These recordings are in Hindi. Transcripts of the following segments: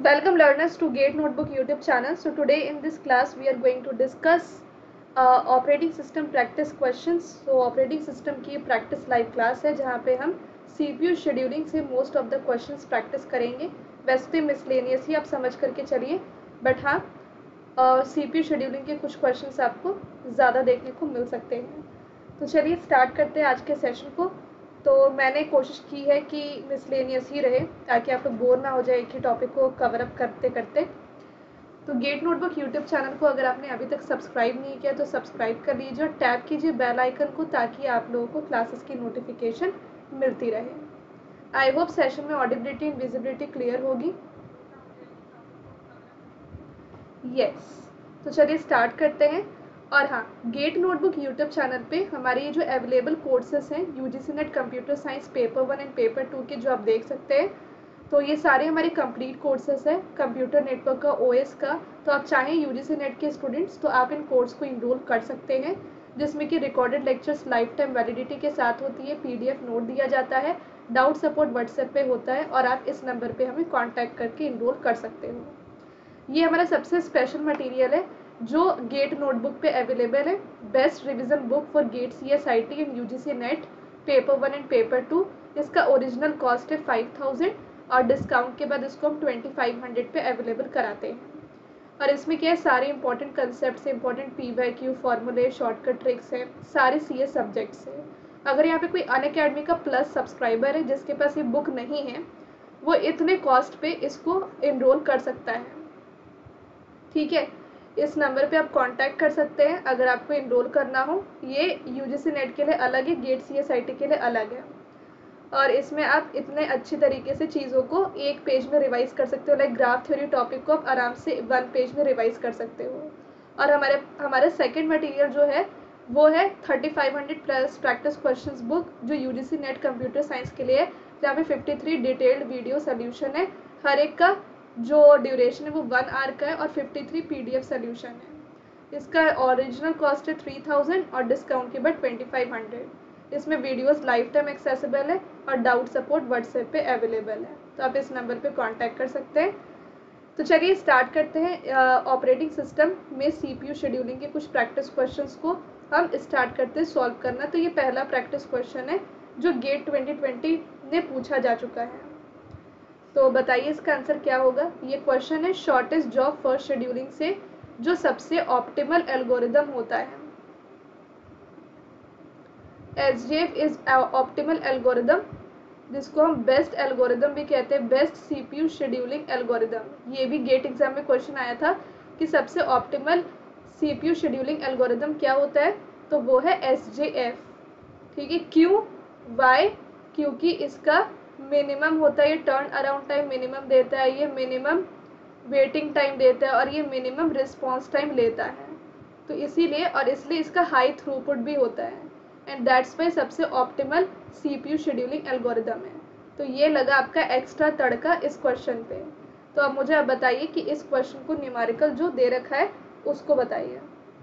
Welcome learners to Gate Notebook YouTube channel. So today in this class we are going to discuss operating system practice questions. So operating system की practice live class है जहाँ पे हम CPU scheduling से most of the questions practice करेंगे. वैसे तो miscellaneous ही आप समझ करके चलिए, but हाँ CPU scheduling के कुछ questions आपको ज़्यादा देखने को मिल सकते हैं. तो चलिए स्टार्ट करते हैं आज के सेशन को. तो मैंने कोशिश की है कि मिसलेनियस ही रहे ताकि आप लोग बोर ना हो जाए एक ही टॉपिक को कवर अप करते करते. तो गेट नोटबुक यूट्यूब चैनल को अगर आपने अभी तक सब्सक्राइब नहीं किया तो सब्सक्राइब कर लीजिए और टैप कीजिए बेल आइकन को ताकि आप लोगों को क्लासेस की नोटिफिकेशन मिलती रहे. आई होप सेशन में ऑडिबिलिटी एंड विजिबिलिटी क्लियर होगी. यस, तो चलिए स्टार्ट करते हैं. और हाँ, गेट नोटबुक यूट्यूब चैनल पे हमारे ये जो अवेलेबल कोर्सेस हैं UGC NET computer science paper 1 and paper 2 के जो आप देख सकते हैं, तो ये सारे हमारे कंप्लीट कोर्सेस हैं कंप्यूटर नेटवर्क का, ओएस का. तो आप चाहें यूजीसी नेट के स्टूडेंट्स तो आप इन कोर्स को इनरोल कर सकते हैं जिसमें कि recorded lectures life time validity के साथ होती है, पीडीएफ नोट दिया जाता है, डाउट सपोर्ट व्हाट्सएप पे होता है और आप इस नंबर पे हमें कॉन्टैक्ट करके इनरोल कर सकते हो. ये हमारा सबसे स्पेशल मटेरियल है जो गेट नोटबुक पे अवेलेबल है. Best revision book for GATE CSIT and UGC NET paper 1 and paper 2. इसका ओरिजिनल कॉस्ट है 5000 और डिस्काउंट के बाद इसको हम 2500 पे अवेलेबल कराते हैं. और इसमें क्या है, सारे इंपॉर्टेंट कंसेप्ट, इंपॉर्टेंट पीवाईक्यू, फॉर्मूले, शॉर्टकट ट्रिक्स हैं, सारे सीएस सब्जेक्ट्स हैं. अगर यहाँ पे कोई अनअकैडमी का प्लस सब्सक्राइबर है जिसके पास ये बुक नहीं है, वो इतने कॉस्ट पे इसको इनरोल कर सकता है. ठीक है, इस नंबर पे आप कांटेक्ट कर सकते हैं अगर आपको इनरोल करना हो. ये यूजीसी नेट के लिए अलग है, गेट सीएसआईटी के लिए अलग है. और इसमें आप इतने अच्छी तरीके से चीज़ों को एक पेज में रिवाइज कर सकते हो. लाइक ग्राफ थ्योरी टॉपिक को आप आराम से 1 पेज में रिवाइज कर सकते हो. और हमारे सेकंड मटेरियल जो है वो है 3500 प्लस प्रैक्टिस क्वेश्चंस बुक जो यूजीसी नेट कंप्यूटर साइंस के लिए है, जहाँ पे 53 डिटेल्ड वीडियो सोल्यूशन है. हर एक का जो ड्यूरेशन है वो 1 आवर का है और 53 पीडीएफ सोल्यूशन है. इसका ओरिजिनल कॉस्ट है 3000 और डिस्काउंट के बाद 2500. इसमें वीडियोस लाइफ टाइम एक्सेसिबल है और डाउट सपोर्ट व्हाट्सएप पे अवेलेबल है. तो आप इस नंबर पे कांटेक्ट कर सकते हैं. तो चलिए स्टार्ट करते हैं. ऑपरेटिंग सिस्टम में सीपीयू शेड्यूलिंग के कुछ प्रैक्टिस क्वेश्चंस को हम स्टार्ट करते हैं सॉल्व करना. तो ये पहला प्रैक्टिस क्वेश्चन है जो गेट 2020 ने पूछा जा चुका है. तो बताइए इसका आंसर क्या होगा. ये क्वेश्चन है शॉर्टेस्ट जॉब फर्स्ट शेड्यूलिंग से जो सबसे ऑप्टिमल एल्गोरिदम होता है. एसजेएफ इज ऑप्टिमल एल्गोरिदम जिसको हम बेस्ट एल्गोरिदम भी कहते हैं, बेस्ट सीपीयू शेड्यूलिंग एल्गोरिदम. ये भी गेट एग्जाम में क्वेश्चन आया था कि सबसे ऑप्टिमल सीपीयू शेड्यूलिंग एल्गोरिदम क्या होता है, तो वो है एसजेएफ. ठीक है, क्यों, वाई, क्योंकि इसका मिनिमम होता है, ये टर्न अराउंड टाइम मिनिमम देता है, ये मिनिमम वेटिंग टाइम देता है और ये मिनिमम रिस्पॉन्स टाइम लेता है. तो इसीलिए और इसलिए इसका हाई थ्रूपुट भी होता है एंड दैट्स वाई सबसे ऑप्टिमल सीपीयू शेड्यूलिंग एल्गोरिदम है. तो ये लगा आपका एक्स्ट्रा तड़का इस क्वेश्चन पे. तो अब मुझे आप बताइए कि इस क्वेश्चन को न्यूमेरिकल जो दे रखा है उसको बताइए.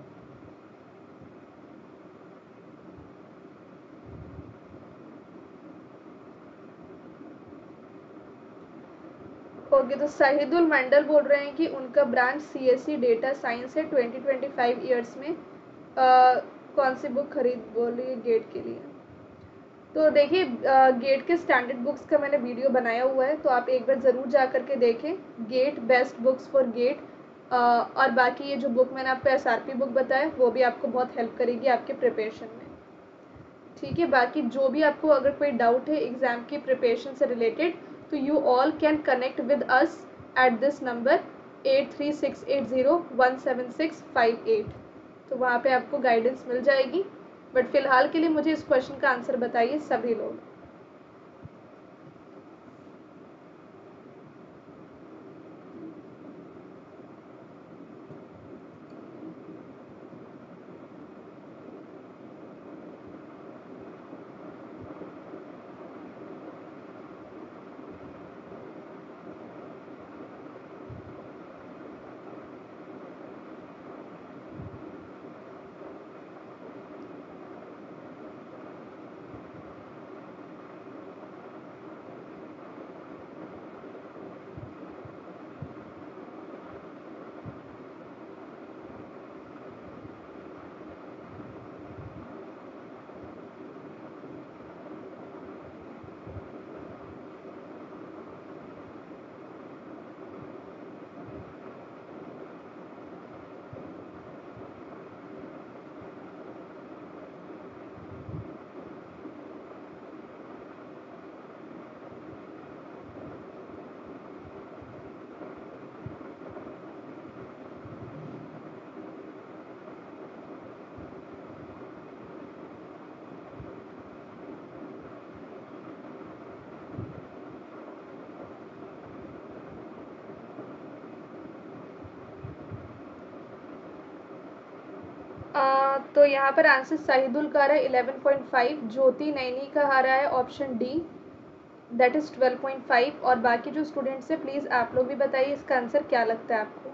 ओके, तो शाहिदुल मंडल बोल रहे हैं कि उनका ब्रांच सीएससी डेटा साइंस है. 2025 ईयर्स में कौन सी बुक खरीद बोली गेट के लिए. तो देखिए गेट के स्टैंडर्ड बुक्स का मैंने वीडियो बनाया हुआ है, तो आप एक बार ज़रूर जा कर के देखें. GATE best books for GATE. और बाकी ये जो बुक मैंने आपको एसआरपी बुक बताया वो भी आपको बहुत हेल्प करेगी आपके प्रिपरेशन में. ठीक है, बाकी जो भी आपको अगर कोई डाउट है एग्ज़ाम की प्रिपरेशन से रिलेटेड तो you all can connect with us at this number 8368017658. तो वहाँ पे आपको गाइडेंस मिल जाएगी. बट फिलहाल के लिए मुझे इस क्वेश्चन का आंसर बताइए सभी लोग. तो यहाँ पर आंसर शाहिदुल का आ रहा है 11.5, ज्योति नैनी का आ रहा है ऑप्शन डी दैट इज़ 12.5। और बाकी जो स्टूडेंट्स हैं प्लीज़ आप लोग भी बताइए इसका आंसर क्या लगता है आपको।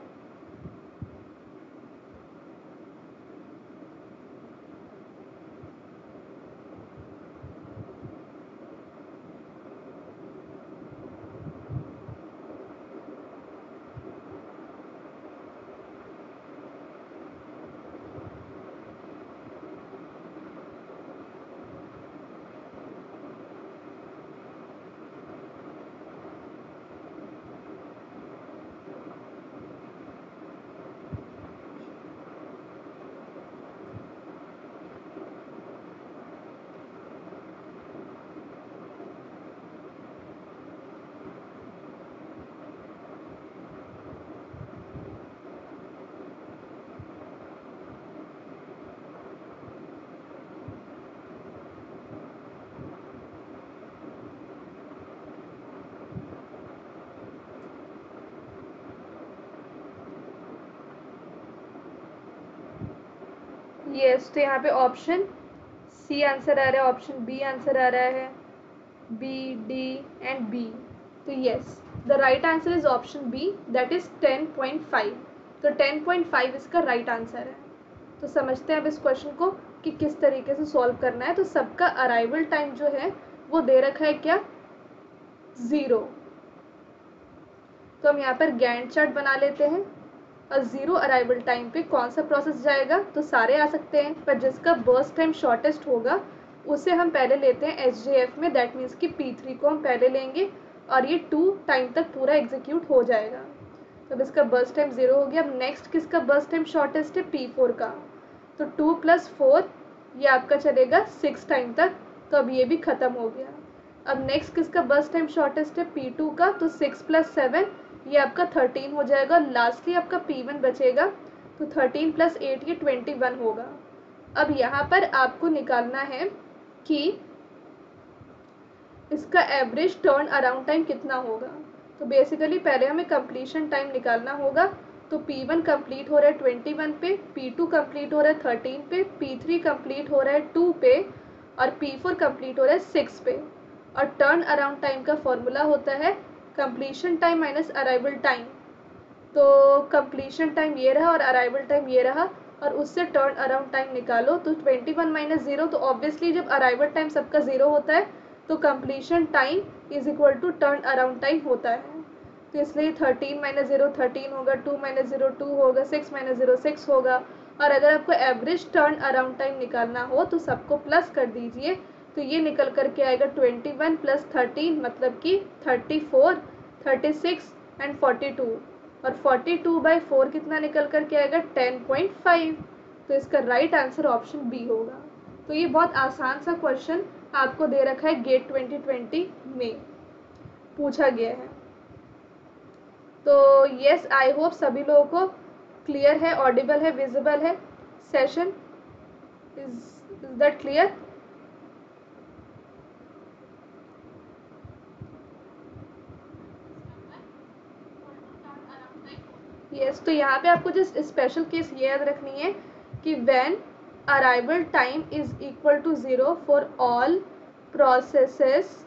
यस, तो यहाँ पे ऑप्शन सी आंसर आ रहा है, ऑप्शन बी आंसर आ रहा है, बी डी एंड बी। तो yes, the right answer is option B that is 10.5। तो 10.5 इसका राइट आंसर है। तो समझते हैं अब इस क्वेश्चन को कि किस तरीके से सॉल्व करना है। तो सबका अराइवल टाइम जो है वो दे रखा है क्या, 0। तो हम यहाँ पर गैंट चार्ट बना लेते हैं और 0 अराइवल टाइम पे कौन सा प्रोसेस जाएगा, तो सारे आ सकते हैं, पर जिसका बर्स्ट टाइम शॉर्टेस्ट होगा उसे हम पहले लेते हैं SJF में। दैट मीन्स कि P3 को हम पहले लेंगे और ये 2 टाइम तक पूरा एग्जीक्यूट हो जाएगा। तो अब इसका बर्स्ट टाइम 0 हो गया। अब नेक्स्ट किसका बर्स्ट टाइम शॉर्टेस्ट है, P4 का। तो 2 + 4 ये आपका चलेगा 6 टाइम तक। तो अब ये भी ख़त्म हो गया। अब नेक्स्ट किसका बर्स्ट टाइम शॉर्टेस्ट है, P2 का। तो 6 + 7 ये आपका 13 हो जाएगा। लास्टली आपका P1 बचेगा। तो 13 + 8 ये 21 होगा। अब यहाँ पर आपको निकालना है कि इसका एवरेज टर्न अराउंड टाइम कितना होगा। तो बेसिकली पहले हमें कंप्लीशन टाइम निकालना होगा। तो P1 कंप्लीट हो रहा है 21 पे, P2 कंप्लीट हो रहा है 13 पे, P3 कंप्लीट हो रहा है 2 पे और P4 कंप्लीट हो रहा है 6 पे। और टर्न अराउंड टाइम का फॉर्मूला होता है completion time minus arrival time. तो कंप्लीशन टाइम ये रहा और अराइवल टाइम ये रहा और उससे टर्न अराउंड टाइम निकालो। तो 21 - 0, तो ऑब्वियसली जब अराइवल टाइम सबका 0 होता है तो completion time is equal to turn around time होता है। तो इसलिए 13 - 0 13 होगा, 2 - 0 2 होगा, 6 - 0 6 होगा। और अगर आपको एवरेज टर्न अराउंड टाइम निकालना हो तो सबको प्लस कर दीजिए। तो ये निकल करके आएगा 21 + 13 मतलब कि 34, 36 एंड 42। और 42/4 कितना निकल करके आएगा, 10.5। तो इसका राइट आंसर ऑप्शन बी होगा। तो ये बहुत आसान सा क्वेश्चन आपको दे रखा है गेट 2020 में पूछा गया है। तो यस, आई होप सभी लोगों को क्लियर है, ऑडिबल है, विजिबल है session. Is that clear? Yes, तो यहाँ पे आपको जस्ट स्पेशल केस ये याद रखनी है कि when arrival time is equal to 0 for all processes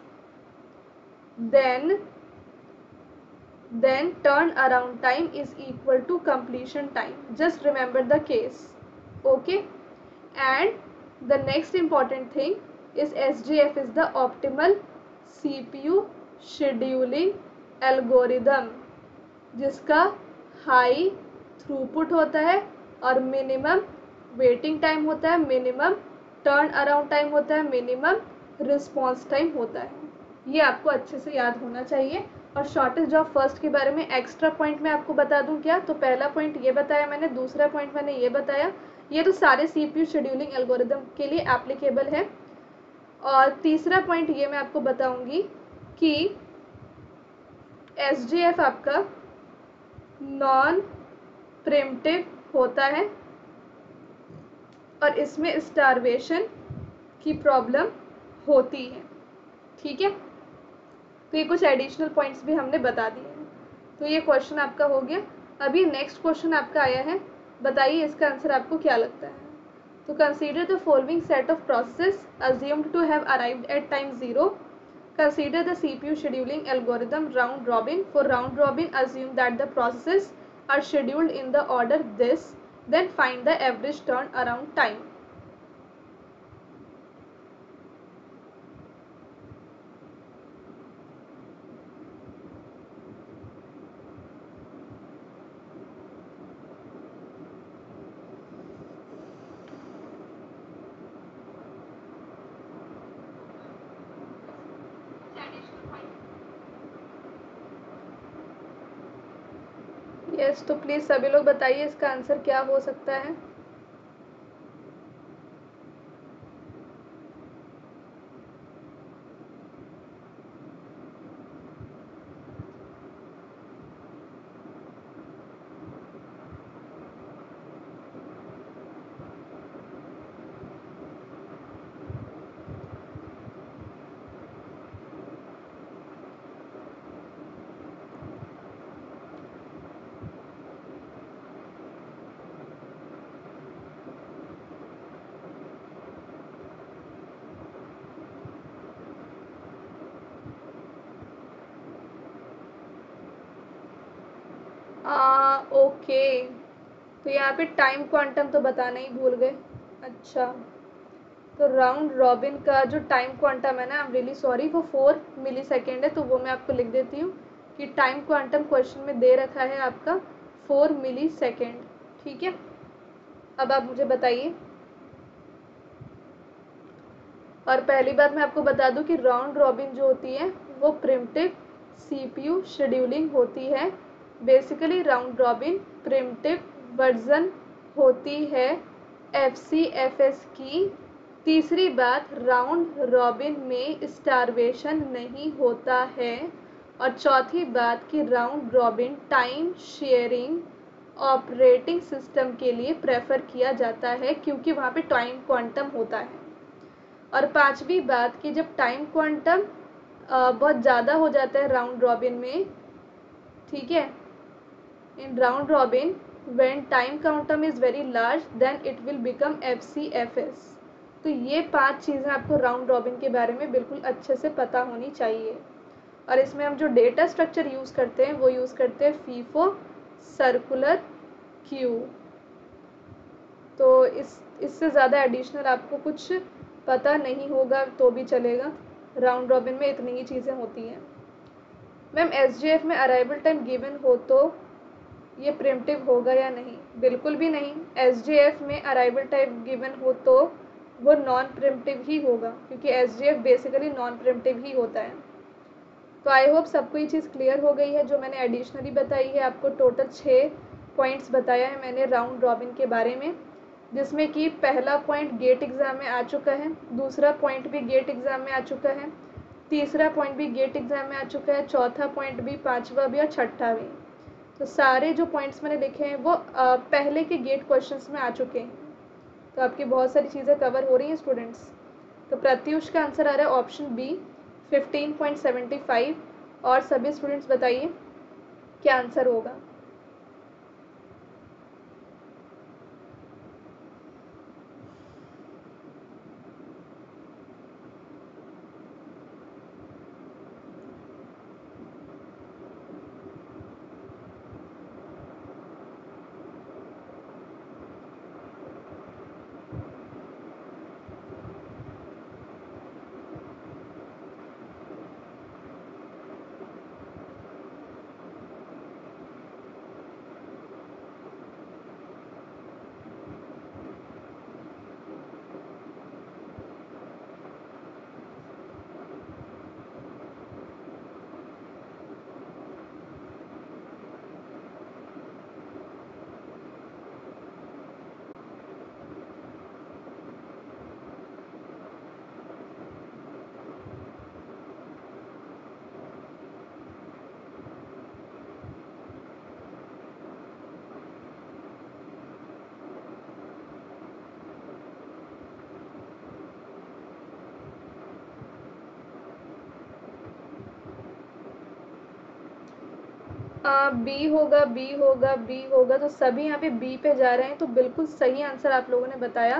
then turn around time is equal to completion time. Just remember the case, okay? And the next important thing is SJF is the optimal CPU scheduling algorithm जिसका हाई थ्रूपुट होता है और मिनिमम वेटिंग टाइम होता है, मिनिमम टर्न अराउंड टाइम होता है, मिनिमम रिस्पॉन्स टाइम होता है। ये आपको अच्छे से याद होना चाहिए। और शॉर्टेस्ट जॉब फर्स्ट के बारे में एक्स्ट्रा पॉइंट मैं आपको बता दूं क्या, तो पहला पॉइंट ये बताया मैंने, दूसरा पॉइंट मैंने ये बताया, ये तो सारे CPU शेड्यूलिंग एल्गोरिदम के लिए एप्लीकेबल है। और तीसरा पॉइंट ये मैं आपको बताऊंगी कि SJF आपका नॉन प्रिम्प्टिव होता है और इसमें स्टारवेशन की प्रॉब्लम होती है, ठीक है। तो ये कुछ एडिशनल पॉइंट्स भी हमने बता दिए हैं। तो ये क्वेश्चन आपका हो गया। अभी नेक्स्ट क्वेश्चन आपका आया है, बताइए इसका आंसर आपको क्या लगता है। तो consider the following set of process assumed to have arrived at time 0. Consider the CPU scheduling algorithm round robin. For round robin, assume that the processes are scheduled in the order this. Then find the average turnaround time. Yes, तो प्लीज़ सभी लोग बताइए इसका आंसर क्या हो सकता है। ओके, तो यहाँ पे टाइम क्वांटम तो बताना ही भूल गए। अच्छा, तो राउंड रॉबिन का जो टाइम क्वांटम है ना, आई एम रियली सॉरी, वो 4 मिली सेकेंड है, तो वो मैं आपको लिख देती हूँ कि टाइम क्वांटम क्वेश्चन में दे रखा है आपका 4 मिली सेकेंड। ठीक है, अब आप मुझे बताइए। और पहली बात मैं आपको बता दूं कि राउंड रॉबिन जो होती है वो प्रिमिटिव सीपीयू शेड्यूलिंग होती है। Basically round robin primitive version होती है एफसीएफएस की। तीसरी बात, राउंड रॉबिन में स्टारवेशन नहीं होता है। और चौथी बात कि round robin time sharing operating system के लिए प्रेफर किया जाता है क्योंकि वहाँ पे टाइम क्वांटम होता है। और पांचवी बात कि जब टाइम क्वांटम बहुत ज़्यादा हो जाता है राउंड रॉबिन में, ठीक है, in round robin when time quantum is very large then it will become FCFS. तो ये 5 चीज़ें आपको राउंड रॉबिन के बारे में बिल्कुल अच्छे से पता होनी चाहिए। और इसमें हम जो डेटा स्ट्रक्चर यूज़ करते हैं वो यूज़ करते हैं फीफो सर्कुलर क्यू। तो इससे ज़्यादा एडिशनल आपको कुछ पता नहीं होगा तो भी चलेगा, राउंड रॉबिन में इतनी ही चीज़ें होती हैं। मैम एसजीएफ में अराइवल टाइम गिवन हो तो ये प्रिमिटिव होगा या नहीं? बिल्कुल भी नहीं। एसजीएफ में अराइवल टाइम गिवन हो तो वो नॉन प्रिमिटिव ही होगा क्योंकि एसजीएफ बेसिकली नॉन प्रिमिटिव ही होता है। तो आई होप सबको ये चीज़ क्लियर हो गई है। जो मैंने एडिशनली बताई है आपको, टोटल 6 पॉइंट्स बताया है मैंने राउंड रॉबिन के बारे में, जिसमें कि पहला पॉइंट गेट एग्ज़ाम में आ चुका है, दूसरा पॉइंट भी गेट एग्ज़ाम में आ चुका है, तीसरा पॉइंट भी गेट एग्ज़ाम में आ चुका है, चौथा पॉइंट भी, पांचवा भी और छठा भी। तो सारे जो पॉइंट्स मैंने लिखे हैं वो पहले के गेट क्वेश्चंस में आ चुके हैं। तो आपकी बहुत सारी चीज़ें कवर हो रही हैं स्टूडेंट्स। तो प्रत्युष का आंसर आ रहा है ऑप्शन बी 15.75। और सभी स्टूडेंट्स बताइए क्या आंसर होगा। बी होगा, बी होगा, बी होगा। तो सभी यहाँ पे बी पे जा रहे हैं। तो बिल्कुल सही आंसर आप लोगों ने बताया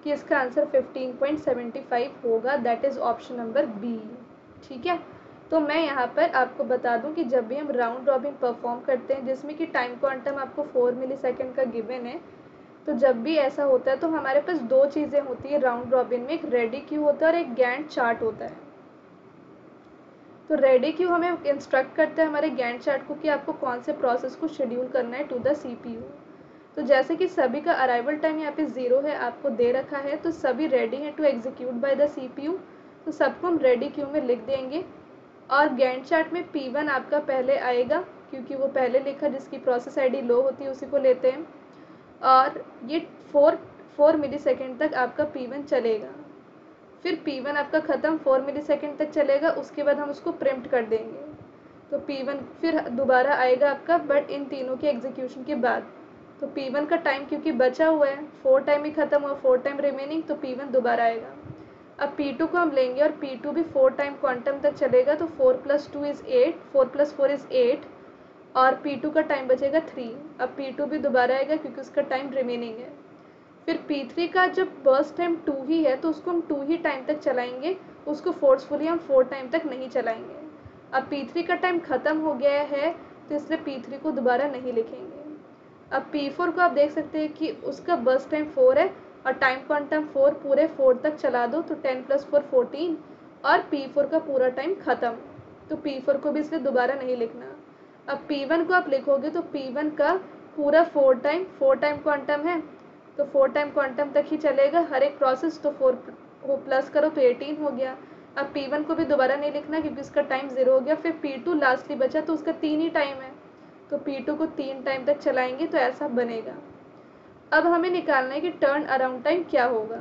कि इसका आंसर 15.75 होगा, that is option number B. ठीक है, तो मैं यहाँ पर आपको बता दूं कि जब भी हम राउंड रॉबिन परफॉर्म करते हैं जिसमें कि टाइम क्वांटम आपको 4 मिलीसेकंड का गिवन है, तो जब भी ऐसा होता है तो हमारे पास दो चीज़ें होती है राउंड रॉबिन में, एक रेडी क्यू होता है और एक गैंट चार्ट होता है। तो रेडी क्यू हमें इंस्ट्रक्ट करता है हमारे गैंट चार्ट को कि आपको कौन से प्रोसेस को शेड्यूल करना है टू द CPU। तो जैसे कि सभी का अराइवल टाइम यहाँ पे 0 है, आपको दे रखा है, तो सभी रेडी हैं to execute by the CPU, तो सबको हम रेडी क्यू में लिख देंगे। और गैंट चार्ट में P1 आपका पहले आएगा क्योंकि वो पहले लिखा, जिसकी प्रोसेस ID लो होती है उसी को लेते हैं, और ये 4 मिलीसेकंड तक आपका P1 चलेगा। फिर P1 आपका ख़त्म, 4 मिलीसेकंड तक चलेगा, उसके बाद हम उसको प्रिम्प्ट कर देंगे। तो P1 फिर दोबारा आएगा आपका, बट इन तीनों के एग्जीक्यूशन के बाद। तो P1 का टाइम क्योंकि बचा हुआ है, 4 टाइम ही ख़त्म हुआ, 4 टाइम रिमेनिंग, तो P1 दोबारा आएगा। अब P2 को हम लेंगे और P2 भी 4 टाइम क्वांटम तक चलेगा, तो 4 + 2 = 8, 4 + 4 = 8, और P2 का टाइम बचेगा 3। अब P2 भी दोबारा आएगा क्योंकि उसका टाइम रिमेनिंग है। फिर P3 का जब बर्स्ट टाइम 2 ही है तो उसको हम 2 ही टाइम तक चलाएंगे, उसको फोर्सफुली हम 4 टाइम तक नहीं चलाएंगे। अब P3 का टाइम ख़त्म हो गया है तो इसलिए P3 को दोबारा नहीं लिखेंगे। अब P4 को आप देख सकते हैं कि उसका बर्स्ट टाइम 4 है और टाइम क्वांटम 4, पूरे 4 तक चला दो तो 10 + 4 = 14, और P4 का पूरा टाइम ख़त्म, तो P4 को भी इसलिए दोबारा नहीं लिखना। अब P1 को आप लिखोगे तो P1 का पूरा 4 टाइम क्वांटम है, तो 4 टाइम क्वांटम तक ही चलेगा हर एक प्रोसेस, तो 4 वो प्लस करो तो 18 हो गया। अब P1 को भी दोबारा नहीं लिखना क्योंकि उसका टाइम 0 हो गया। फिर P2 लास्टली बचा तो उसका 3 ही टाइम है, तो P2 को 3 टाइम तक चलाएंगे, तो ऐसा बनेगा। अब हमें निकालना है कि टर्न अराउंड टाइम क्या होगा।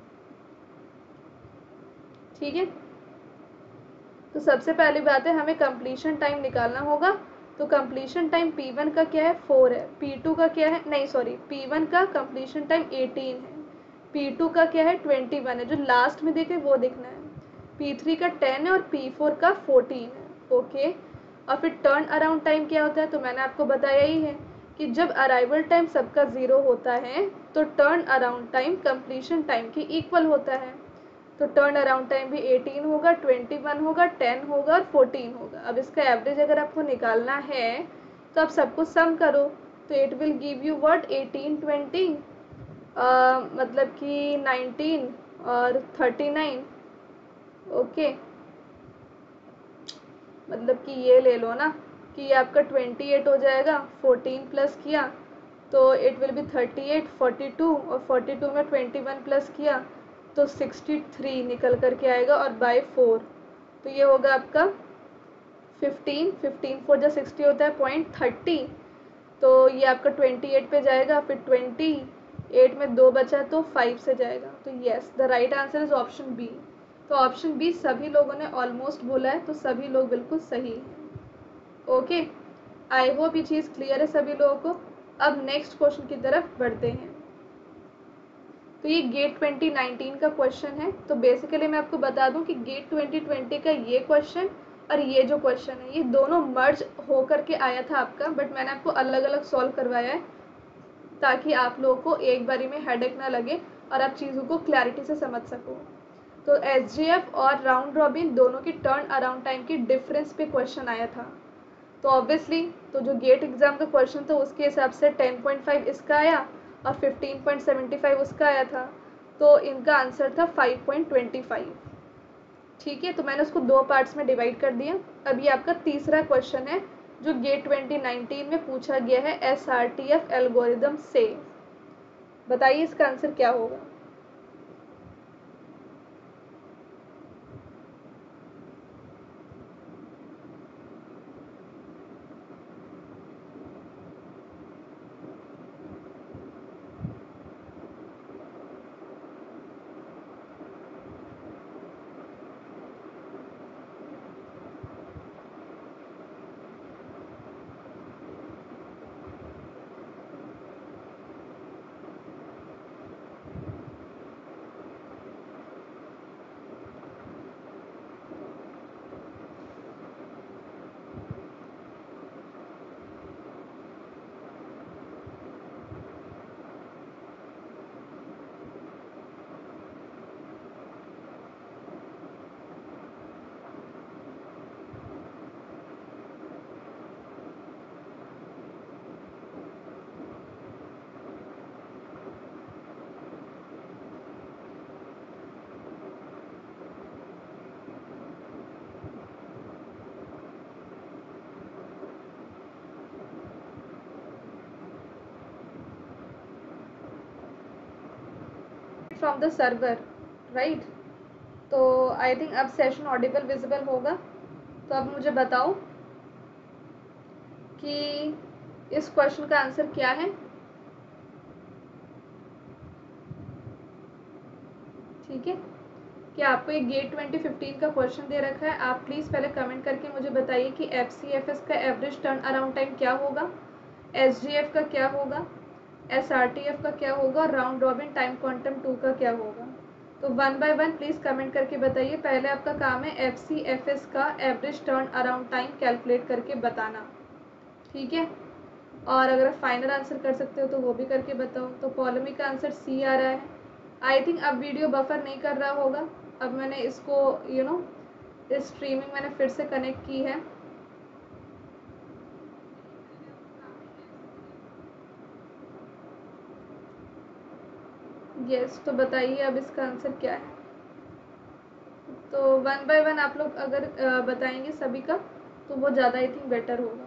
ठीक है, तो सबसे पहली बात है हमें कंप्लीशन टाइम निकालना होगा। तो कंप्लीशन टाइम P1 का क्या है, 4 है, P2 का क्या है, नहीं सॉरी, P1 का कंप्लीशन टाइम 18 है, P2 का क्या है 21 है, जो लास्ट में देखे वो दिखना है, P3 का 10 है और P4 का 14 है। ओके, और फिर टर्न अराउंड टाइम क्या होता है, तो मैंने आपको बताया ही है कि जब अराइवल टाइम सबका 0 होता है तो turn around time completion time के इक्वल होता है। तो टर्न अराउंड टाइम भी 18 होगा, 21 होगा, 10 होगा और 14 होगा। अब इसका एवरेज अगर आपको निकालना है तो आप सबको सम करो, तो it will give you what, 18 20, मतलब कि 19 और 39। ओके, मतलब कि ये ले लो ना कि ये आपका 28 हो जाएगा, 14 प्लस किया तो इट विल बी 38, 42 और 42 में 21 प्लस किया तो 63 निकल करके आएगा, और बाय 4 तो ये होगा आपका 15, 15 4 जा 60 होता है, 0.30, तो ये आपका 28 पे जाएगा, फिर 28 में 2 बचा तो 5 से जाएगा। तो yes, the right answer is option B. तो ऑप्शन बी सभी लोगों ने ऑलमोस्ट बोला है, तो सभी लोग बिल्कुल सही हैं। ओके, आई होप ये चीज़ क्लियर है सभी लोगों को। अब नेक्स्ट क्वेश्चन की तरफ बढ़ते हैं। तो ये गेट 2019 का क्वेश्चन है। तो बेसिकली मैं आपको बता दूं कि गेट 2020 का ये क्वेश्चन और ये जो क्वेश्चन है ये दोनों मर्ज हो करके आया था आपका, बट मैंने आपको अलग अलग सॉल्व करवाया है ताकि आप लोगों को एक बारी में हेडेक ना लगे और आप चीज़ों को क्लैरिटी से समझ सको। तो SGF और राउंड रॉबिन दोनों की टर्न अराउंड टाइम की डिफरेंस पे क्वेश्चन आया था। तो ऑब्वियसली तो जो गेट एग्ज़ाम का क्वेश्चन था उसके हिसाब से 10.5 इसका आया और 15.75 उसका आया था, तो इनका आंसर था 5.25। ठीक है, तो मैंने उसको दो पार्ट्स में डिवाइड कर दिया। अब ये आपका तीसरा क्वेश्चन है जो गेट 2019 में पूछा गया है SRTF एल्गोरिदम से। बताइए इसका आंसर क्या होगा। From the server, right. तो आई थिंक अब सेशन ऑडिबल विजिबल होगा। तो अब मुझे बताओ कि इस क्वेश्चन का आंसर क्या है। ठीक है, क्या आपको एक गेट 2015 का क्वेश्चन दे रखा है, आप प्लीज़ पहले कमेंट करके मुझे बताइए कि FCFS का एवरेज टर्न अराउंड टाइम क्या होगा, SGF का क्या होगा, SRTF का क्या होगा और राउंड रॉबिन टाइम क्वांटम 2 का क्या होगा। तो one by one please comment करके बताइए। पहले आपका काम है FCFS का average turn around time calculate करके बताना, ठीक है। और अगर आप फाइनल आंसर कर सकते हो तो वो भी करके बताओ। तो पॉलेमिक का आंसर सी आ रहा है। आई थिंक अब वीडियो बफर नहीं कर रहा होगा। अब मैंने इसको इस स्ट्रीमिंग मैंने फिर से कनेक्ट की है। यस, तो बताइए अब इसका आंसर क्या है। तो वन बाय वन आप लोग अगर बताएंगे सभी का तो वो ज़्यादा आई थिंक बेटर होगा।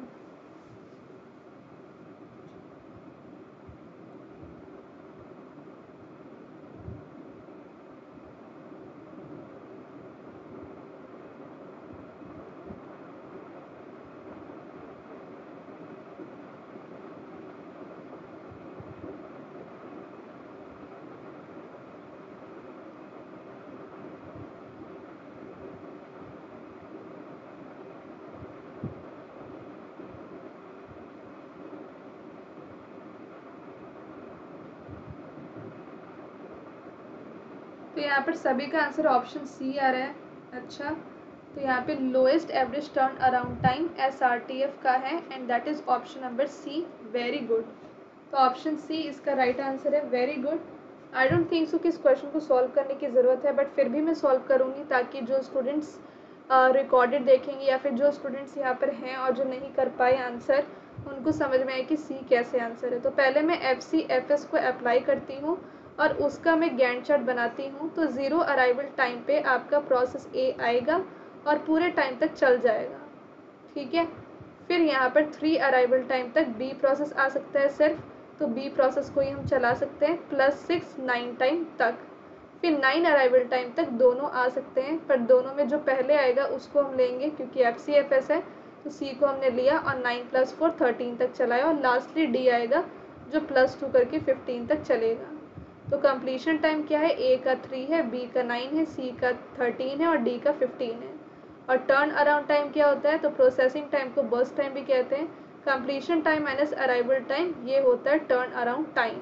तो यहाँ पर सभी का आंसर ऑप्शन सी आ रहा है। अच्छा, तो यहाँ पे lowest average turn around time SRTF का है and that is option number C. Very good. तो ऑप्शन सी इसका राइट आंसर है। Very good. I don't think so कि इस क्वेश्चन को सॉल्व करने की ज़रूरत है, बट फिर भी मैं सॉल्व करूँगी ताकि जो स्टूडेंट्स रिकॉर्डेड देखेंगे या फिर जो स्टूडेंट्स यहाँ पर हैं और जो नहीं कर पाए आंसर, उनको समझ में आए कि सी कैसे आंसर है। तो पहले मैं FCFS को अप्लाई करती हूँ और उसका मैं गैंट चार्ट बनाती हूँ। तो ज़ीरो अराइवल टाइम पे आपका प्रोसेस ए आएगा और पूरे टाइम तक चल जाएगा, ठीक है। फिर यहाँ पर 3 अराइवल टाइम तक बी प्रोसेस आ सकता है सिर्फ, तो बी प्रोसेस को ही हम चला सकते हैं +6 9 टाइम तक। फिर 9 अराइवल टाइम तक दोनों आ सकते हैं, पर दोनों में जो पहले आएगा उसको हम लेंगे क्योंकि FCFS है, तो सी को हमने लिया और 9 + 4 13 तक चलाया और लास्टली डी आएगा जो +2 करके 15 तक चलेगा। तो कंप्लीशन टाइम क्या है, ए का 3 है, बी का 9 है, सी का 13 है और डी का 15 है। और टर्न अराउंड टाइम क्या होता है, तो प्रोसेसिंग टाइम को बर्स्ट टाइम भी कहते हैं। Completion time minus arrival time ये होता है turn around time.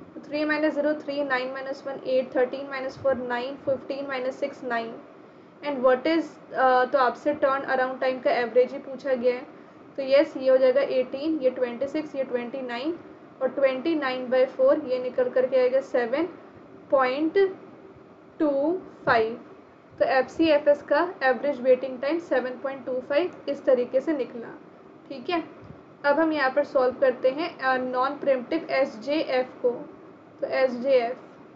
3 - 0 3, 9 - 1 8, 13 - 4 9, 15 - 6 9। And what is, तो आपसे टर्न अराउंड टाइम का एवरेज ही पूछा गया है। तो येस, ये हो जाएगा 18, ये 26, ये 29 और 29/4 ये निकल करके आएगा 7.25। तो FCFS का एवरेज वेटिंग टाइम 7.25 इस तरीके से निकला, ठीक है। अब हम यहाँ पर सॉल्व करते हैं नॉन प्रिम्प्टिव SJF को। तो SJF,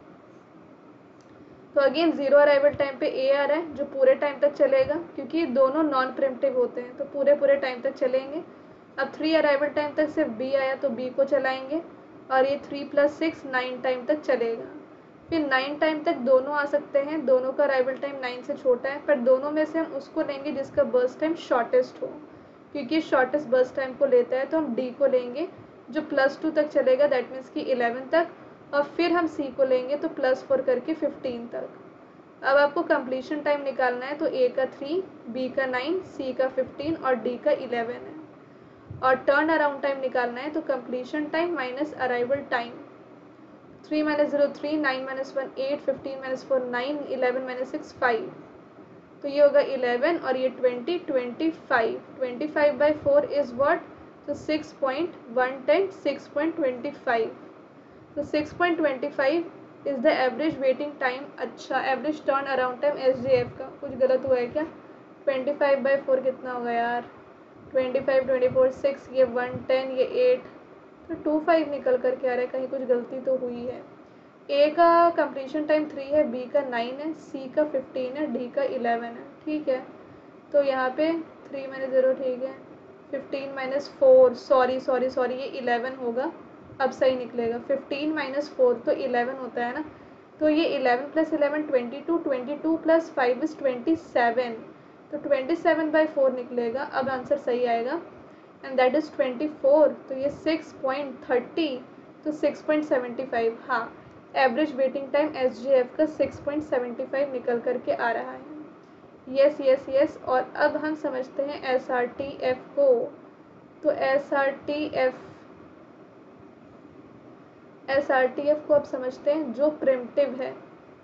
तो अगेन ज़ीरो अराइवल टाइम पे ए आ रहा है जो पूरे टाइम तक चलेगा क्योंकि दोनों नॉन प्रिम्प्टिव होते हैं, तो पूरे टाइम तक चलेंगे। अब 3 अराइवल टाइम तक सिर्फ बी आया तो बी को चलाएंगे और ये 3 + 6 9 टाइम तक चलेगा। फिर 9 टाइम तक दोनों आ सकते हैं, दोनों का अराइवल टाइम 9 से छोटा है, पर दोनों में से हम उसको लेंगे जिसका बर्स्ट टाइम शॉर्टेस्ट हो। क्योंकि शॉर्टेस्ट बर्स्ट टाइम को लेता है तो हम डी को लेंगे जो +2 तक चलेगा, दैट मीन्स कि 11 तक। और फिर हम सी को लेंगे तो +4 करके 15 तक। अब आपको कंप्लीशन टाइम निकालना है, तो ए का 3, बी का 9, सी का 15 और डी का 11 है। और टर्न अराउंड टाइम निकालना है, तो completion time minus arrival time. 3 - 0 3, 9 - 1 8, 15 - 4 9, 11 - 6 5। तो ये होगा 11 और ये 20 25। 25/4 इज़ व्हाट, तो 6.110 6.25। तो 6.25 is the average waiting time. अच्छा, average turn around time SJF का कुछ गलत हुआ है क्या? 25/4 कितना होगा यार, 25 24 6, ये 110, ये 8, तो 25 निकल कर के आ रहा है, कहीं कुछ गलती तो हुई है। ए का कंप्लीशन टाइम 3 है, बी का 9 है, सी का 15 है, डी का 11 है, ठीक है। तो यहाँ पे 3 - 0 ठीक है, 15 - 4 सॉरी ये 11 होगा, अब सही निकलेगा। 15 - 4 तो 11 होता है ना, तो ये 11 + 11 22, 22 + 5 इज़ 27, तो 27/4 निकलेगा। अब आंसर सही आएगा एंड दैट इज़ 24। तो ये 6.30, तो 6.75। हाँ, एवरेज वेटिंग टाइम SGF का 6.75 निकल करके आ रहा है। Yes yes yes. और अब हम समझते हैं SRTF को। तो SRTF को आप समझते हैं जो प्रिमिटिव है।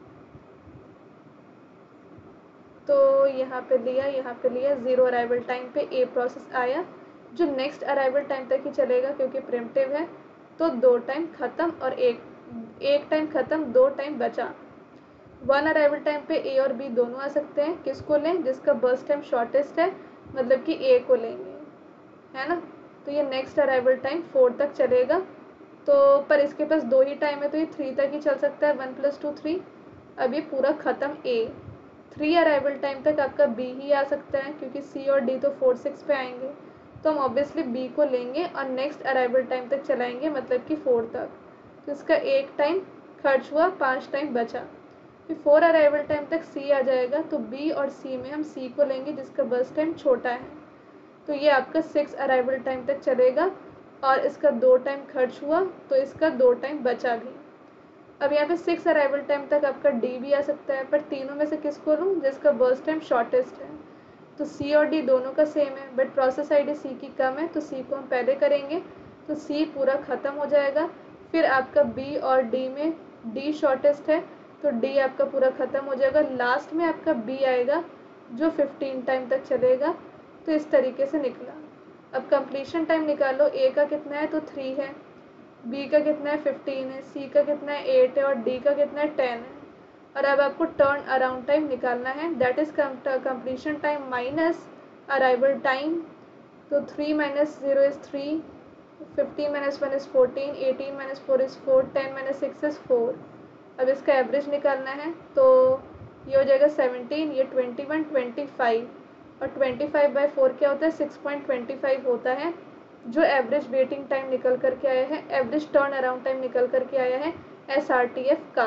तो यहाँ पे लिया 0 अराइवल टाइम पे A प्रोसेस आया जो नेक्स्ट अराइवल टाइम तक ही चलेगा क्योंकि प्रिमिटिव है। तो 2 टाइम ख़त्म और एक टाइम ख़त्म, 2 टाइम बचा। 1 अराइवल टाइम पे A और B दोनों आ सकते हैं। किसको लें? जिसका बर्स्ट टाइम शॉर्टेस्ट है, मतलब कि A को लेंगे, है ना। तो ये नेक्स्ट अराइवल टाइम 4 तक चलेगा। तो पर इसके पास 2 ही टाइम है तो ये 3 तक ही चल सकता है, 1 + 2 3। अब ये पूरा ख़त्म A। 3 अराइवल टाइम तक आपका B ही आ सकता है क्योंकि C और D तो 4 6 पे आएंगे, तो हम ऑब्वियसली B को लेंगे और नेक्स्ट अराइवल टाइम तक चलाएंगे, मतलब कि 4 तक। तो इसका 1 टाइम खर्च हुआ, 5 टाइम बचा। फिर 4 अराइवल टाइम तक C आ जाएगा, तो B और C में हम C को लेंगे जिसका बर्स्ट टाइम छोटा है। तो ये आपका 6 अराइवल टाइम तक चलेगा और इसका 2 टाइम खर्च हुआ, तो इसका 2 टाइम बचा भी। अब यहाँ पे 6 अराइवल टाइम तक आपका D भी आ सकता है, पर तीनों में से किसको लूँ? जिसका बर्स्ट टाइम शॉर्टेस्ट है। तो C और D दोनों का सेम है, बट प्रोसेस ID C की कम है, तो C को हम पहले करेंगे। तो C पूरा ख़त्म हो जाएगा। फिर आपका B और D में D शॉर्टेस्ट है, तो D आपका पूरा ख़त्म हो जाएगा। लास्ट में आपका B आएगा जो 15 टाइम तक चलेगा। तो इस तरीके से निकला। अब कंप्लीशन टाइम निकालो। A का कितना है? तो 3 है। B का कितना है? 15 है। C का कितना है? 8 है। और D का कितना है? 10 है। और अब आपको टर्न अराउंड टाइम निकालना है, that is completion time minus arrival time. तो 3 - 0 इज़ 3, 15 - 1 इज़ 14, 18 - 4 इज़ 4, 10 - 6 इज़ 4। अब इसका एवरेज निकालना है, तो ये हो जाएगा 17, ये 21, 25 और 25/4 क्या होता है? 6.25 होता है, जो एवरेज वेटिंग टाइम निकल करके आया है, एवरेज टर्न अराउंड टाइम निकल करके आया है SRTF का।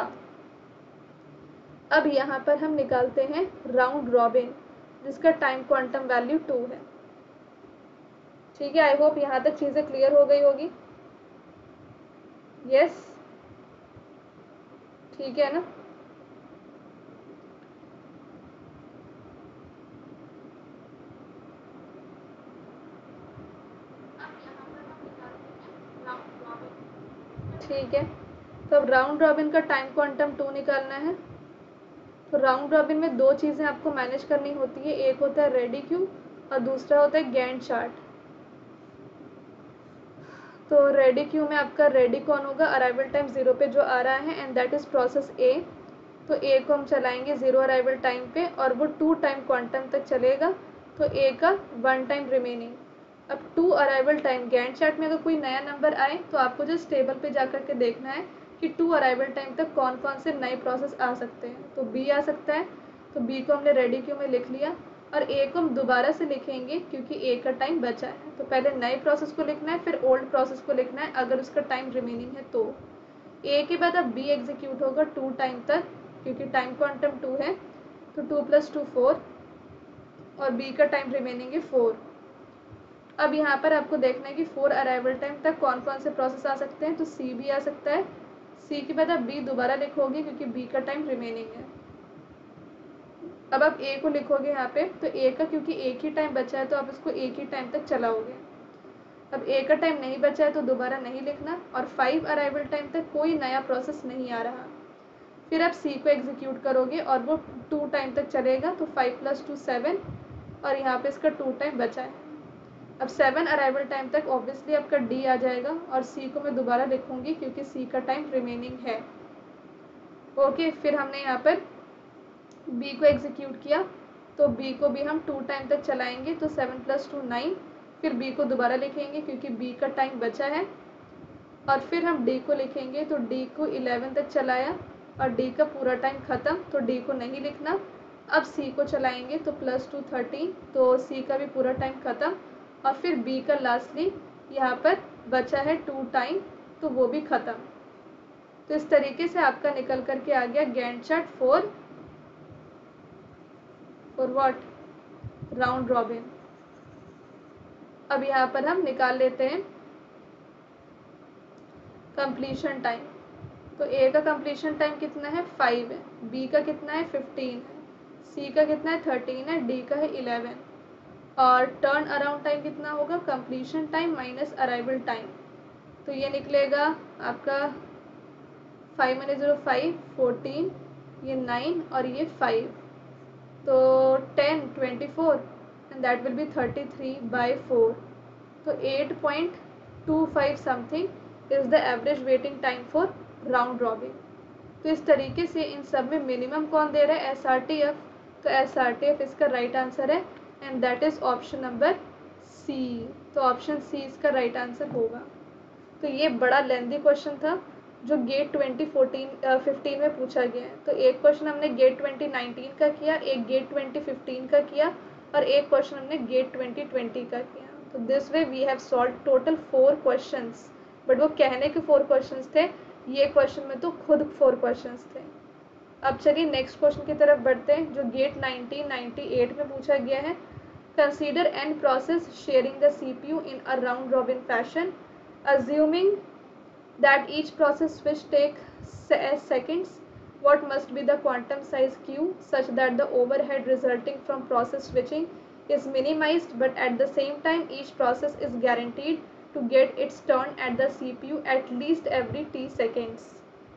अब यहाँ पर हम निकालते हैं राउंड रॉबिन जिसका टाइम क्वांटम वैल्यू 2 है। ठीक है, आई होप यहाँ तक चीज़ें क्लियर हो गई होगी। यस, ठीक है ना। ठीक है, तो अब राउंड रॉबिन का टाइम क्वांटम 2 निकालना है। तो राउंड रॉबिन में 2 चीज़ें आपको मैनेज करनी होती है, एक होता है रेडी क्यू और दूसरा होता है गैंट चार्ट। तो रेडी क्यू में आपका रेडी कौन होगा? अराइवल टाइम 0 पे जो आ रहा है, and that is process A। तो A को हम चलाएंगे 0 अराइवल टाइम पे और वो 2 टाइम क्वांटम तक चलेगा, तो A का 1 टाइम रिमेनिंग। अब 2 अराइवल टाइम, गैंट चार्ट में अगर कोई नया नंबर आए तो आपको जिस टेबल पे जा कर के देखना है कि 2 अराइवल टाइम तक कौन कौन से नए प्रोसेस आ सकते हैं। तो B आ सकता है, तो B को हमने रेडी क्यू में लिख लिया। और A को हम दोबारा से लिखेंगे क्योंकि A का टाइम बचा है, तो पहले नए प्रोसेस को लिखना है, फिर ओल्ड प्रोसेस को लिखना है अगर उसका टाइम रिमेनिंग है तो। A के बाद अब B एग्जीक्यूट होगा 2 टाइम तक क्योंकि टाइम क्वांटम 2 है, तो 2 + 2 4 और B का टाइम रिमेनिंग है 4। अब यहाँ पर आपको देखना है कि 4 अराइवल टाइम तक कौन कौन से प्रोसेस आ सकते हैं। तो C भी आ सकता है। C के बाद आप B दोबारा लिखोगे क्योंकि B का टाइम रिमेनिंग है। अब आप A को लिखोगे यहाँ पे, तो A का क्योंकि एक ही टाइम बचा है तो आप इसको एक ही टाइम तक चलाओगे। अब A का टाइम नहीं बचा है तो दोबारा नहीं लिखना। और 5 अराइवल टाइम तक कोई नया प्रोसेस नहीं आ रहा। फिर आप C को एग्जीक्यूट करोगे और वो 2 टाइम तक चलेगा, तो 5 + 2 7 और यहाँ पे इसका 2 टाइम बचा है। अब 7 अराइवल टाइम तक ऑब्वियसली आपका D आ जाएगा और C को मैं दोबारा लिखूँगी क्योंकि C का टाइम रिमेनिंग है। ओके, फिर हमने यहाँ पर B को एग्जीक्यूट किया, तो B को भी हम 2 टाइम तक चलाएंगे, तो 7 + 2 9। फिर B को दोबारा लिखेंगे क्योंकि B का टाइम बचा है। और फिर हम D को लिखेंगे, तो D को 11 तक चलाया और D का पूरा टाइम ख़त्म, तो D को नहीं लिखना। अब C को चलाएंगे तो +2 13, तो C का भी पूरा टाइम ख़त्म। और फिर B का लास्टली यहाँ पर बचा है 2 टाइम, तो वो भी ख़त्म। तो इस तरीके से आपका निकल करके आ गया Gantt chart for what, round robin. अब यहाँ पर हम निकाल लेते हैं कंप्लीशन टाइम। तो ए का कंप्लीशन टाइम कितना है 5 है, बी का कितना है 15 है, सी का कितना है 13 है, डी का है 11। और टर्न अराउंड टाइम कितना होगा, completion time minus arrival time. तो ये निकलेगा आपका 5 माइनस 0 5, 14, ये 9 और ये 5, तो 10 24 एंड दैट विल बी 33/4। तो 8.25 something is the average waiting time for round robin. तो इस तरीके से इन सब में मिनिमम कौन दे रहा है, SRTF। तो SRTF इसका राइट आंसर है and that is option number C. तो ऑप्शन सी इसका राइट आंसर होगा। तो ये बड़ा लेंदी क्वेश्चन था जो गेट 2015 में पूछा गया है। तो एक क्वेश्चन हमने गेट 2019 का किया, एक गेट 2015 का किया और एक क्वेश्चन हमने गेट 2020 का किया। तो this way we have solve total 4 questions, but वो कहने के 4 क्वेश्चंस थे, ये क्वेश्चन में तो खुद 4 क्वेश्चंस थे। अब चलिए नेक्स्ट क्वेश्चन की तरफ बढ़ते हैं जो गेट 1998 में पूछा गया है। Consider an process sharing the CPU in a round robin fashion, assuming that each process switch takes seconds. What must be the quantum size q such that the overhead resulting from process switching is minimized, but at the same time each process is guaranteed to get its turn at the CPU at least every t seconds.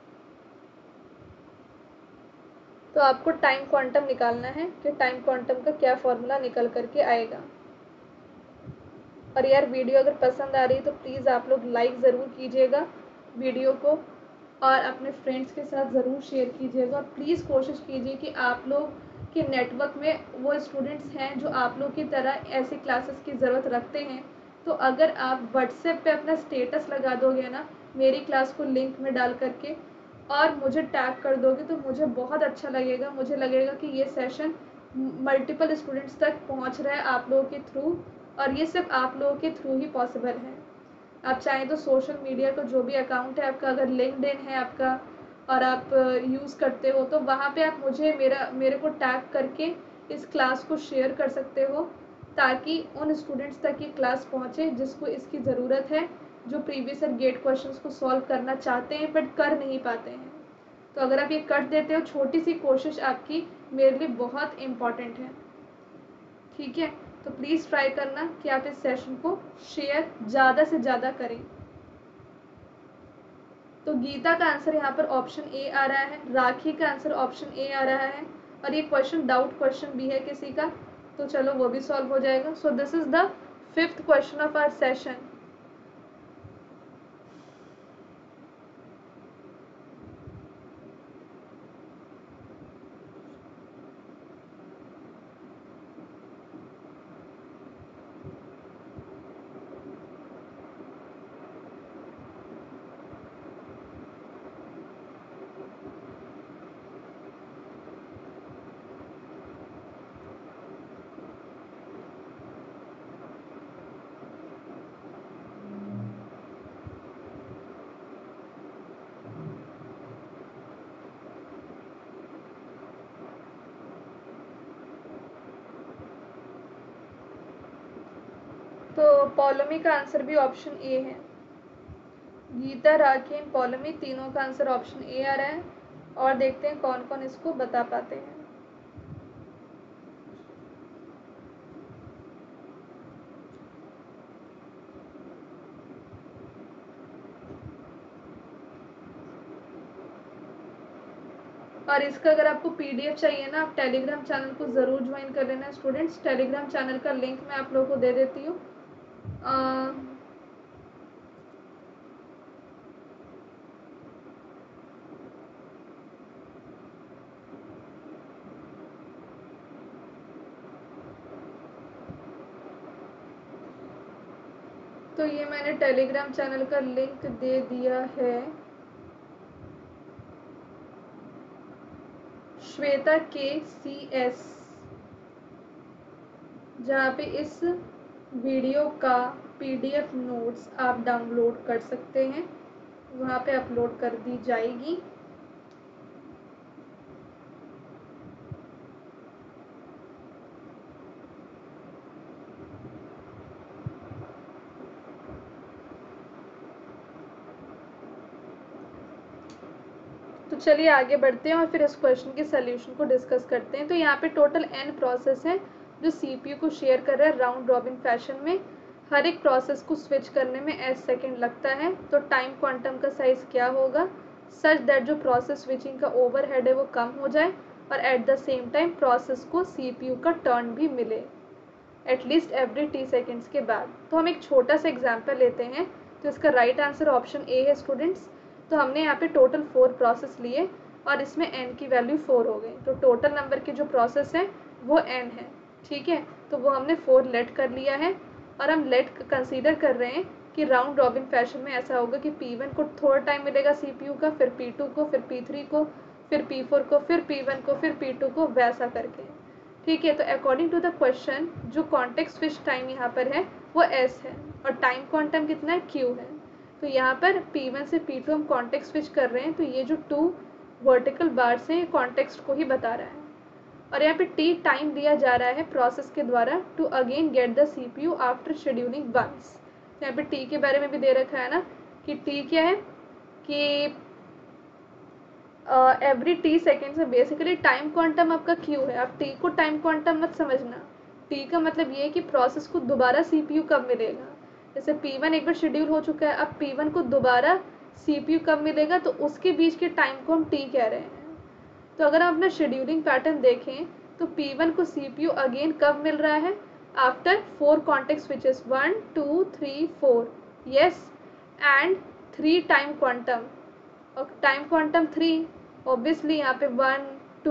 तो आपको टाइम क्वांटम निकालना है कि टाइम क्वांटम का क्या फॉर्मूला निकल करके आएगा। और यार वीडियो अगर पसंद आ रही है तो प्लीज़ आप लोग लाइक ज़रूर कीजिएगा वीडियो को और अपने फ्रेंड्स के साथ ज़रूर शेयर कीजिएगा। और प्लीज़ कोशिश कीजिए कि आप लोग के नेटवर्क में वो स्टूडेंट्स हैं जो आप लोग की तरह ऐसी क्लासेस की ज़रूरत रखते हैं। तो अगर आप व्हाट्सएप पे अपना स्टेटस लगा दोगे ना मेरी क्लास को लिंक में डाल करके और मुझे टैग कर दोगे तो मुझे बहुत अच्छा लगेगा। मुझे लगेगा कि ये सेशन मल्टीपल स्टूडेंट्स तक पहुंच रहा है आप लोगों के थ्रू, और ये सिर्फ आप लोगों के थ्रू ही पॉसिबल है। आप चाहें तो सोशल मीडिया का जो भी अकाउंट है आपका, अगर लिंक्डइन है आपका और आप यूज़ करते हो तो वहाँ पे आप मेरे को टैग करके इस क्लास को शेयर कर सकते हो ताकि उन स्टूडेंट्स तक ये क्लास पहुँचे जिसको इसकी ज़रूरत है, जो प्रीवियस ईयर गेट क्वेश्चंस को सॉल्व करना चाहते हैं बट कर नहीं पाते हैं। तो अगर आप ये कर देते हो, छोटी सी कोशिश आपकी मेरे लिए बहुत इम्पॉर्टेंट है, ठीक है। तो प्लीज़ ट्राई करना कि आप इस सेशन को शेयर ज़्यादा से ज़्यादा करें। तो गीता का आंसर यहाँ पर ऑप्शन ए आ रहा है, राखी का आंसर ऑप्शन ए आ रहा है और ये क्वेश्चन डाउट क्वेश्चन भी है किसी का, तो चलो वो भी सॉल्व हो जाएगा। So this is the 5th question of our session. तो पॉलोमी का आंसर भी ऑप्शन ए है। गीता, राखी एंड पॉलोमी तीनों का आंसर ऑप्शन ए आ रहा है और देखते हैं कौन कौन इसको बता पाते हैं। और इसका अगर आपको PDF चाहिए ना, आप टेलीग्राम चैनल को ज़रूर ज्वाइन कर लेना स्टूडेंट्स। टेलीग्राम चैनल का लिंक मैं आप लोगों को दे देती हूँ। तो ये मैंने टेलीग्राम चैनल का लिंक दे दिया है। श्वेता KCS, जहाँ पे इस वीडियो का PDF नोट्स आप डाउनलोड कर सकते हैं। वहाँ पे अपलोड कर दी जाएगी। तो चलिए आगे बढ़ते हैं और फिर इस क्वेश्चन के सोल्यूशन को डिस्कस करते हैं। तो यहाँ पे टोटल n प्रोसेस है जो सीपीयू को शेयर कर रहा है राउंड रॉबिन फैशन में। हर एक प्रोसेस को स्विच करने में s सेकेंड लगता है। तो टाइम क्वांटम का साइज क्या होगा, सच दैट जो प्रोसेस स्विचिंग का ओवरहेड है वो कम हो जाए और at the same time process को सीपीयू का टर्न भी मिले एटलीस्ट एवरी t सेकेंड्स के बाद। तो हम एक छोटा सा एग्जाम्पल लेते हैं। तो इसका राइट आंसर ऑप्शन ए है स्टूडेंट्स। तो हमने यहाँ पे टोटल 4 प्रोसेस लिए और इसमें n की वैल्यू 4 हो गई। तो टोटल नंबर के जो प्रोसेस हैं वो n है, ठीक है। तो वो हमने 4 लेट कर लिया है और हम लेट कंसीडर कर रहे हैं कि राउंड रॉबिन फैशन में ऐसा होगा कि P1 को थोड़ा टाइम मिलेगा सीपीयू का, फिर P2 को, फिर P3 को, फिर P4 को, फिर P1 को, फिर P2 को, वैसा करके, ठीक है। तो अकॉर्डिंग टू द क्वेश्चन जो कॉन्टेक्स्ट स्विच टाइम यहाँ पर है वो s है और टाइम क्वांटम कितना है, q है। तो यहाँ पर P1 से P2 हम कॉन्टेक्स्ट स्विच कर रहे हैं। तो ये जो 2 वर्टिकल बार्स हैं ये कॉन्टेक्स्ट को ही बता रहा है और यहाँ पे t टाइम दिया जा रहा है प्रोसेस के द्वारा to again get the CPU after scheduling once. तो यहाँ पे t के बारे में भी दे रखा है ना कि t क्या है कि एवरी t सेकेंड्स में बेसिकली टाइम क्वांटम आपका q है। आप t को टाइम क्वांटम मत समझना। t का मतलब ये है कि प्रोसेस को दोबारा सीपीयू कब मिलेगा। जैसे P1 एक बार शेड्यूल हो चुका है, अब P1 को दोबारा सीपीयू कब मिलेगा, तो उसके बीच के टाइम को हम t कह रहे हैं। तो अगर हम अपना शेड्यूलिंग पैटर्न देखें तो P1 को सीपीयू अगेन कब मिल रहा है, after 4 context switches 1 2 3 4, yes, and 3 time quantum और टाइम क्वांटम 3, ऑब्वियसली यहाँ पे 1 2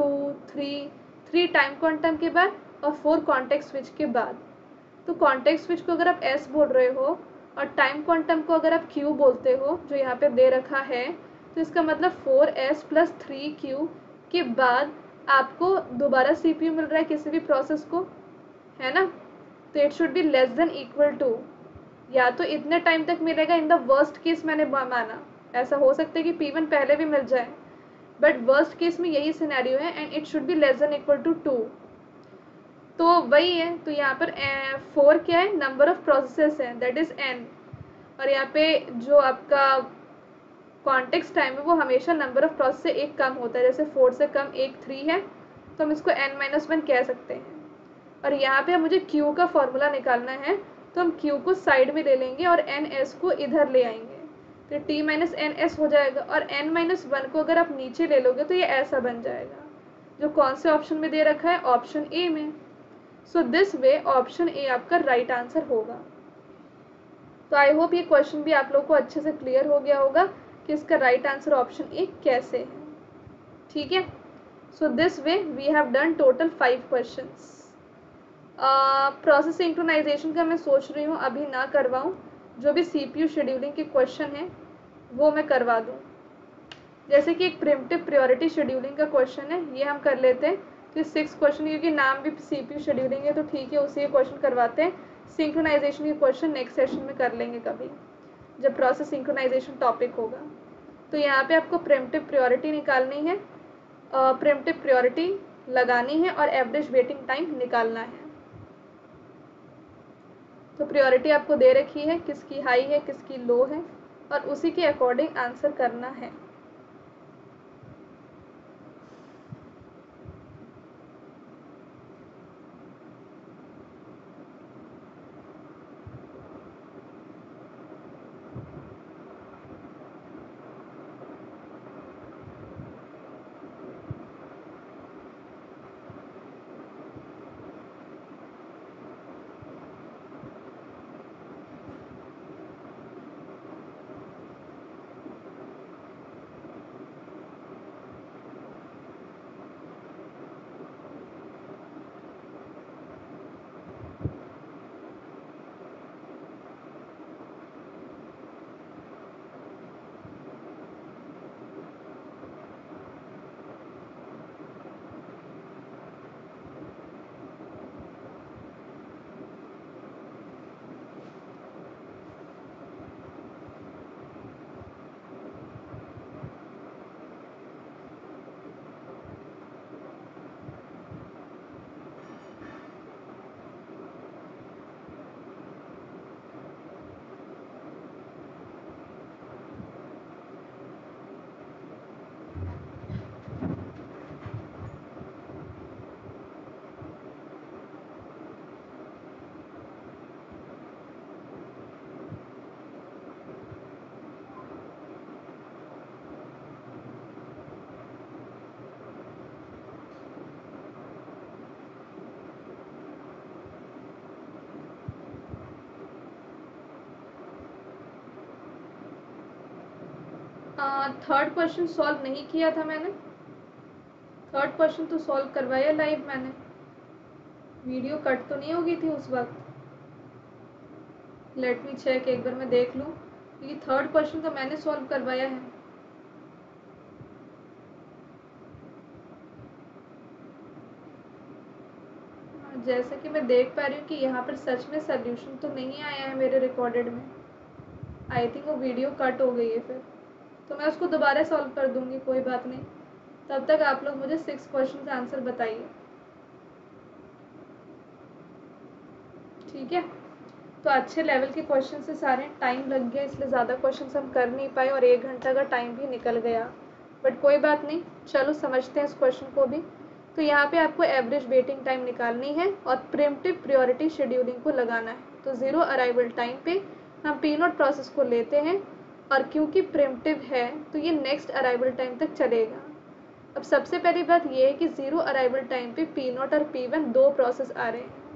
3 टाइम क्वांटम के बाद और 4 कॉन्टेक्स्ट स्विच के बाद। तो कॉन्टेक्स्ट स्विच को अगर आप s बोल रहे हो और टाइम क्वांटम को अगर आप q बोलते हो जो यहाँ पे दे रखा है, तो इसका मतलब 4s प्लस 3q के बाद आपको दोबारा सीपीयू मिल रहा है किसी भी प्रोसेस को, है ना। तो it should be less than equal to, या तो इतने टाइम तक मिलेगा इन द वर्स्ट केस मैंने माना। ऐसा हो सकता है कि P1 पहले भी मिल जाए, बट वर्स्ट केस में यही सिनेरियो है and it should be less than equal to 2। तो वही है। तो यहाँ पर 4 क्या है, नंबर ऑफ प्रोसेसेस है, दैट इज n। और यहाँ पे जो आपका कॉन्टेक्स्ट टाइम है वो हमेशा नंबर ऑफ प्रोसेस से एक कम होता है। जैसे 4 से कम एक 3 है तो हम इसको n-1 कह सकते हैं। और यहाँ पे मुझे q का फॉर्मूला निकालना है तो हम q को साइड में ले लेंगे और ns को इधर ले आएंगे तो t-ns हो जाएगा। और n-1 को अगर आप नीचे ले लोगे तो ये ऐसा बन जाएगा, जो कौन से ऑप्शन में दे रखा है, ऑप्शन ए में। सो दिस वे ऑप्शन ए आपका राइट आंसर होगा। तो आई होप ये क्वेश्चन भी आप लोग को अच्छे से क्लियर हो गया होगा कि इसका राइट आंसर ऑप्शन ए कैसे है, ठीक है। So this way we have done total 5 questions. Process synchronization का मैं सोच रही हूँ अभी ना करवाऊँ, जो भी सीपीयू शेड्यूलिंग के क्वेश्चन हैं वो मैं करवा दूँ। जैसे कि एक प्रिमिटिव प्रायोरिटी शेड्यूलिंग का क्वेश्चन है, ये हम कर लेते हैं। तो 6 क्वेश्चन, क्योंकि नाम भी सीपीयू शेड्यूलिंग है तो ठीक है उसी क्वेश्चन करवाते हैं। सिंक्रोनाइजेशन के क्वेश्चन नेक्स्ट सेशन में कर लेंगे कभी, जब प्रोसेस सिंक्रोनाइजेशन टॉपिक होगा। तो यहाँ पे आपको प्रिमिटिव प्रायोरिटी निकालनी है, प्रिमिटिव प्रायोरिटी लगानी है और एवरेज वेटिंग टाइम निकालना है। तो प्रायोरिटी आपको दे रखी है, किसकी हाई है किसकी लो है, और उसी के अकॉर्डिंग आंसर करना है। थर्ड क्वेश्चन सॉल्व नहीं किया था मैंने, थर्ड क्वेश्चन तो सॉल्व करवाया लाइव मैंने, वीडियो कट तो नहीं हो गई थी उस वक्त। लेट मी चेक, एक बार मैं देख लूँ, क्योंकि थर्ड क्वेश्चन तो मैंने सॉल्व करवाया है। जैसे कि मैं देख पा रही हूँ कि यहाँ पर सच में सोल्यूशन तो नहीं आया है मेरे रिकॉर्डेड में। आई थिंक वो वीडियो कट हो गई है फिर, तो मैं उसको दोबारा सॉल्व कर दूँगी, कोई बात नहीं। तब तक आप लोग मुझे 6 क्वेश्चन का आंसर बताइए, ठीक है। तो अच्छे लेवल के क्वेश्चन से सारे, टाइम लग गया इसलिए ज़्यादा क्वेश्चन हम कर नहीं पाए और 1 घंटा का टाइम भी निकल गया, बट कोई बात नहीं, चलो समझते हैं इस क्वेश्चन को भी। तो यहाँ पे आपको एवरेज वेटिंग टाइम निकालनी है और प्रिमिटिव प्रायोरिटी शेड्यूलिंग को लगाना है। तो ज़ीरो अराइवल टाइम पे हम पी नोट प्रोसेस को लेते हैं और क्योंकि प्रिमिटिव है तो ये नेक्स्ट अराइवल टाइम तक चलेगा। अब सबसे पहली बात ये है कि ज़ीरो अराइवल टाइम पे पी नोट और पी वन दो प्रोसेस आ रहे हैं,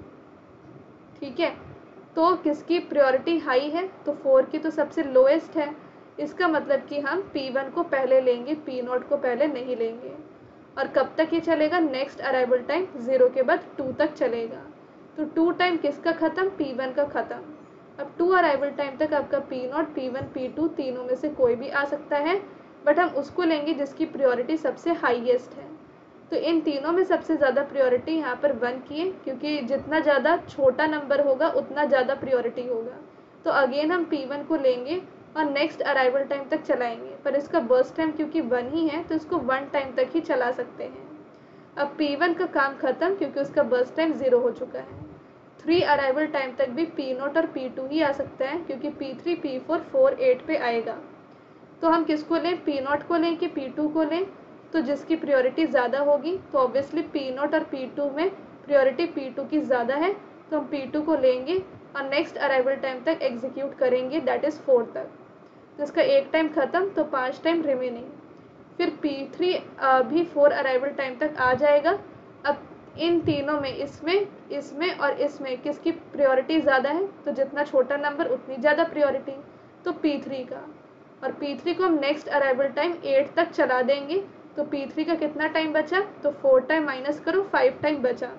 ठीक है। तो किसकी प्रायोरिटी हाई है, तो 4 की तो सबसे लोएस्ट है, इसका मतलब कि हम P1 को पहले लेंगे, P0 को पहले नहीं लेंगे। और कब तक ये चलेगा, नेक्स्ट अराइवल टाइम 0 के बाद 2 तक चलेगा। तो 2 टाइम किसका ख़त्म, P1 का ख़त्म। अब 2 अराइवल टाइम तक आपका P0, P1, P2 तीनों में से कोई भी आ सकता है, बट हम उसको लेंगे जिसकी प्रायोरिटी सबसे हाईएस्ट है। तो इन तीनों में सबसे ज़्यादा प्रायोरिटी यहाँ पर 1 की है, क्योंकि जितना ज़्यादा छोटा नंबर होगा उतना ज़्यादा प्रायोरिटी होगा। तो अगेन हम P1 को लेंगे और नेक्स्ट अराइवल टाइम तक चलाएंगे, पर इसका बर्स्ट टाइम क्योंकि 1 ही है तो इसको 1 टाइम तक ही चला सकते हैं। अब P1 का काम ख़त्म क्योंकि उसका बर्स्ट टाइम 0 हो चुका है। 3 अराइवल टाइम तक भी P0 और P2 ही आ सकता है, क्योंकि P3, P4, 4, 8 पे आएगा। तो हम किसको लें, P0 को लें कि P2 को लें, तो जिसकी प्रायोरिटी ज़्यादा होगी तो ऑब्वियसली P0 और P2 में प्रायोरिटी P2 की ज़्यादा है, तो हम P2 को लेंगे और नेक्स्ट अराइवल टाइम तक एग्जीक्यूट करेंगे, दैट इज़ 4 तक। तो इसका एक टाइम ख़त्म तो 5 टाइम रिमेनिंग। फिर P3 भी 4 अराइवल टाइम तक आ जाएगा। अब इन तीनों में, इसमें और इसमें किसकी प्रायोरिटी ज़्यादा है, तो जितना छोटा नंबर उतनी ज़्यादा प्रायोरिटी, तो P3 का। और P3 को हम नेक्स्ट अराइवल टाइम 8 तक चला देंगे, तो P3 का कितना टाइम बचा, तो 4 टाइम माइनस करो, 5 टाइम बचा।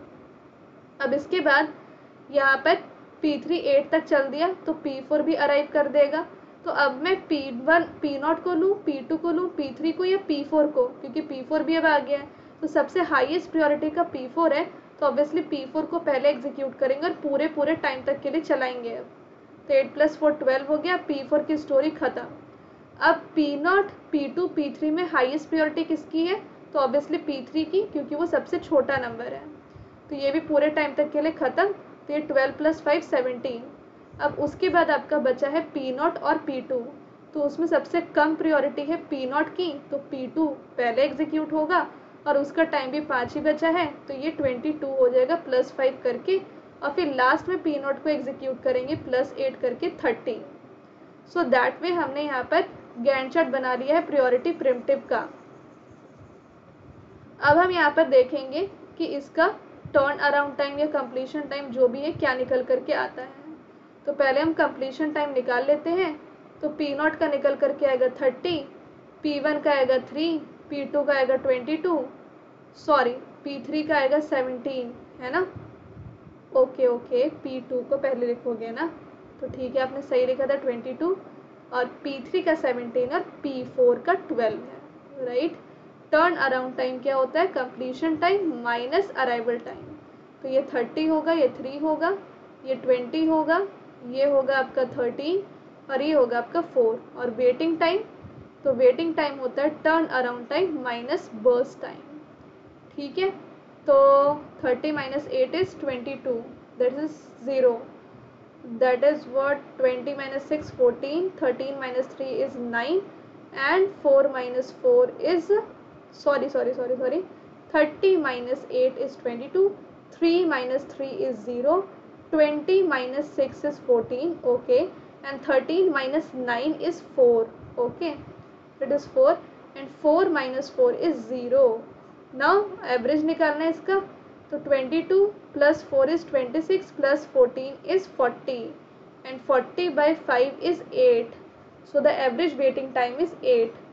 अब इसके बाद यहाँ पर P3 8 तक चल दिया तो P4 भी अराइव कर देगा। तो अब मैं P1 P0 को लूँ, P2 को लूँ, P3 को या P4 को, क्योंकि P4 भी अब आ गया है। तो सबसे हाईएस्ट प्रायोरिटी का P4 है, तो ऑब्वियसली P4 को पहले एग्जीक्यूट करेंगे और पूरे टाइम तक के लिए चलाएंगे। अब तो 8 + 4 12 हो गया, P4 की स्टोरी ख़त्म। अब P0, P2, P3 में हाईएस्ट प्रायोरिटी किसकी है, तो ऑब्वियसली P3 की, क्योंकि वो सबसे छोटा नंबर है। तो ये भी पूरे टाइम तक के लिए ख़त्म। तो ये 12 + 5 17। अब उसके बाद आपका बचा है P0 और P2, तो उसमें सबसे कम प्रायोरिटी है P0 की, तो P2 पहले एग्जीक्यूट होगा और उसका टाइम भी 5 ही बचा है, तो ये 22 हो जाएगा +5 करके। और फिर लास्ट में P0 को एग्जीक्यूट करेंगे +8 करके 30। सो दैट वे हमने यहाँ पर गैंट चार्ट बना लिया है प्रायोरिटी प्रिमिटिव का। अब हम यहाँ पर देखेंगे कि इसका टर्न अराउंड टाइम या कंप्लीशन टाइम जो भी है क्या निकल करके आता है। तो पहले हम कंप्लीशन टाइम निकाल लेते हैं। तो P0 का निकल करके आएगा 30, P1 का आएगा 3, P2 का आएगा 22, सॉरी P3 का आएगा 17, है ना। ओके P2 को पहले लिखोगे ना, तो ठीक है, आपने सही लिखा था 22, और P3 का 17 और P4 का 12 है, राइट। टर्न अराउंड टाइम क्या होता है, completion time minus arrival time. तो ये 30 होगा, ये 3 होगा, ये 20 होगा, ये होगा आपका 13 और ये होगा आपका 4। और वेटिंग टाइम, तो वेटिंग टाइम होता है turn around time minus burst time, ठीक है। तो 30 - 8 is 22, that is 0, that is what 20 - 6 14, 13 - 3 is 9 and 4 - 4 is sorry 30 - 8 is 22, 3 - 3 is 0, 20 - 6 is 14, okay, and 13 - 9 is 4, okay, it is 4 and 4 - 4 is 0. now average निकालना है इसका, तो 22 + 4 is 26 + 14 is 40 and 40/5 is 8, so the average waiting time is 8,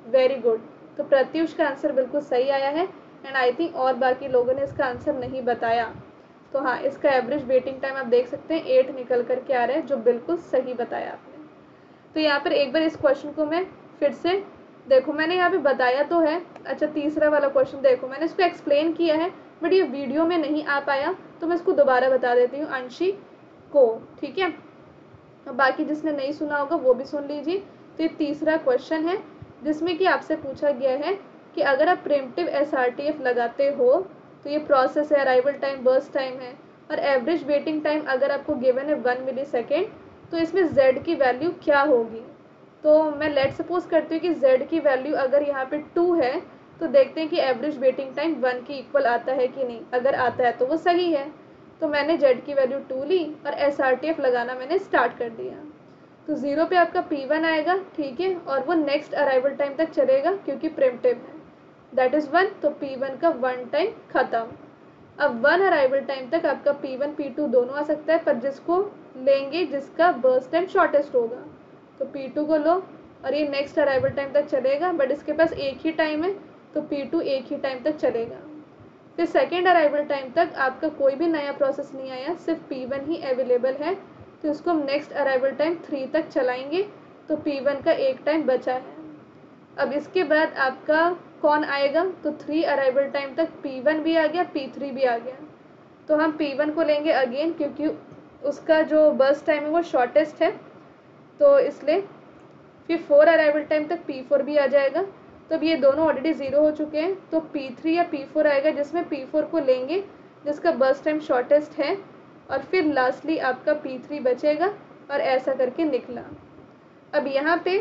very good. तो प्रत्युष का आंसर बिल्कुल सही आया है एंड आई थिंक और बाकी लोगों ने इसका आंसर नहीं बताया। तो हाँ, इसका एवरेज वेटिंग टाइम आप देख सकते हैं 8 निकल कर के आ रहा है, जो बिल्कुल सही बताया आपने। तो यहाँ पर एक बार इस क्वेश्चन को मैं फिर से देखो, मैंने यहाँ पे बताया तो है। अच्छा, तीसरा वाला क्वेश्चन देखो, मैंने इसको एक्सप्लेन किया है बट ये वीडियो में नहीं आ पाया, तो मैं इसको दोबारा बता देती हूँ अंशी को, ठीक है। अब बाकी जिसने नहीं सुना होगा वो भी सुन लीजिए। तो ये तीसरा क्वेश्चन है जिसमें कि आपसे पूछा गया है कि अगर आप प्रिमिटिव SRTF लगाते हो तो ये प्रोसेस है, अराइवल टाइम, बर्स्ट टाइम है, और एवरेज वेटिंग टाइम अगर आपको गिवन है 1 मिलीसेकेंड, तो इसमें z की वैल्यू क्या होगी। तो मैं लेट सपोज करती हूँ कि z की वैल्यू अगर यहाँ पे 2 है, तो देखते हैं कि एवरेज वेटिंग टाइम 1 के इक्वल आता है कि नहीं। अगर आता है तो वो सही है। तो मैंने z की वैल्यू 2 ली और SRTF लगाना मैंने स्टार्ट कर दिया। तो 0 पे आपका P1 आएगा, ठीक है, और वो नेक्स्ट अराइवल टाइम तक चलेगा क्योंकि प्रिमिटिव है, दैट इज़ 1। तो P1 का 1 टाइम ख़त्म। अब 1 अराइवल टाइम तक आपका P1 P2 दोनों आ सकता है, पर जिसको लेंगे जिसका बर्स्ट टाइम शॉर्टेस्ट होगा, तो P2 को लो और ये नेक्स्ट अराइवल टाइम तक चलेगा, बट इसके पास एक ही टाइम है तो P2 एक ही टाइम तक चलेगा। फिर सेकेंड अराइवल टाइम तक आपका कोई भी नया प्रोसेस नहीं आया, सिर्फ P1 ही अवेलेबल है, तो इसको हम नेक्स्ट अराइवल टाइम 3 तक चलाएंगे, तो P1 का एक टाइम बचा है। अब इसके बाद आपका कौन आएगा, तो 3 अराइवल टाइम तक P1 भी आ गया, P3 भी आ गया, तो हम P1 को लेंगे अगेन क्योंकि उसका जो बर्स्ट टाइम है वो शॉर्टेस्ट है, तो इसलिए फिर 4 अराइवल टाइम तक P4 भी आ जाएगा। तो अब ये दोनों ऑलरेडी 0 हो चुके हैं, तो P3 या P4 आएगा जिसमें P4 को लेंगे जिसका बर्स्ट टाइम शॉर्टेस्ट है, और फिर लास्टली आपका P3 बचेगा, और ऐसा करके निकला। अब यहाँ पे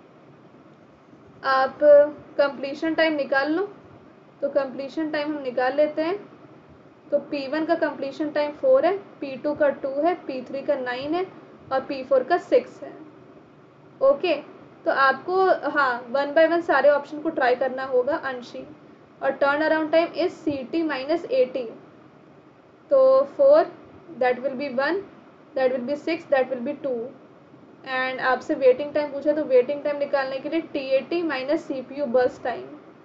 आप कंप्लीशन टाइम निकाल लो, तो कंप्लीशन टाइम हम निकाल लेते हैं। तो P1 का कंप्लीशन टाइम 4 है, P2 का 2 है, P3 का 9 है और P4 का 6 है। ओके, तो आपको हाँ 1 बाय 1 सारे ऑप्शन को ट्राई करना होगा अंशी। और turn around time is CT minus 80, तो 4 that will be 1, that will be 6, that will be 2। And आपसे वेटिंग टाइम पूछा, तो वेटिंग टाइम निकालने के लिए TAT minus CPU burst time,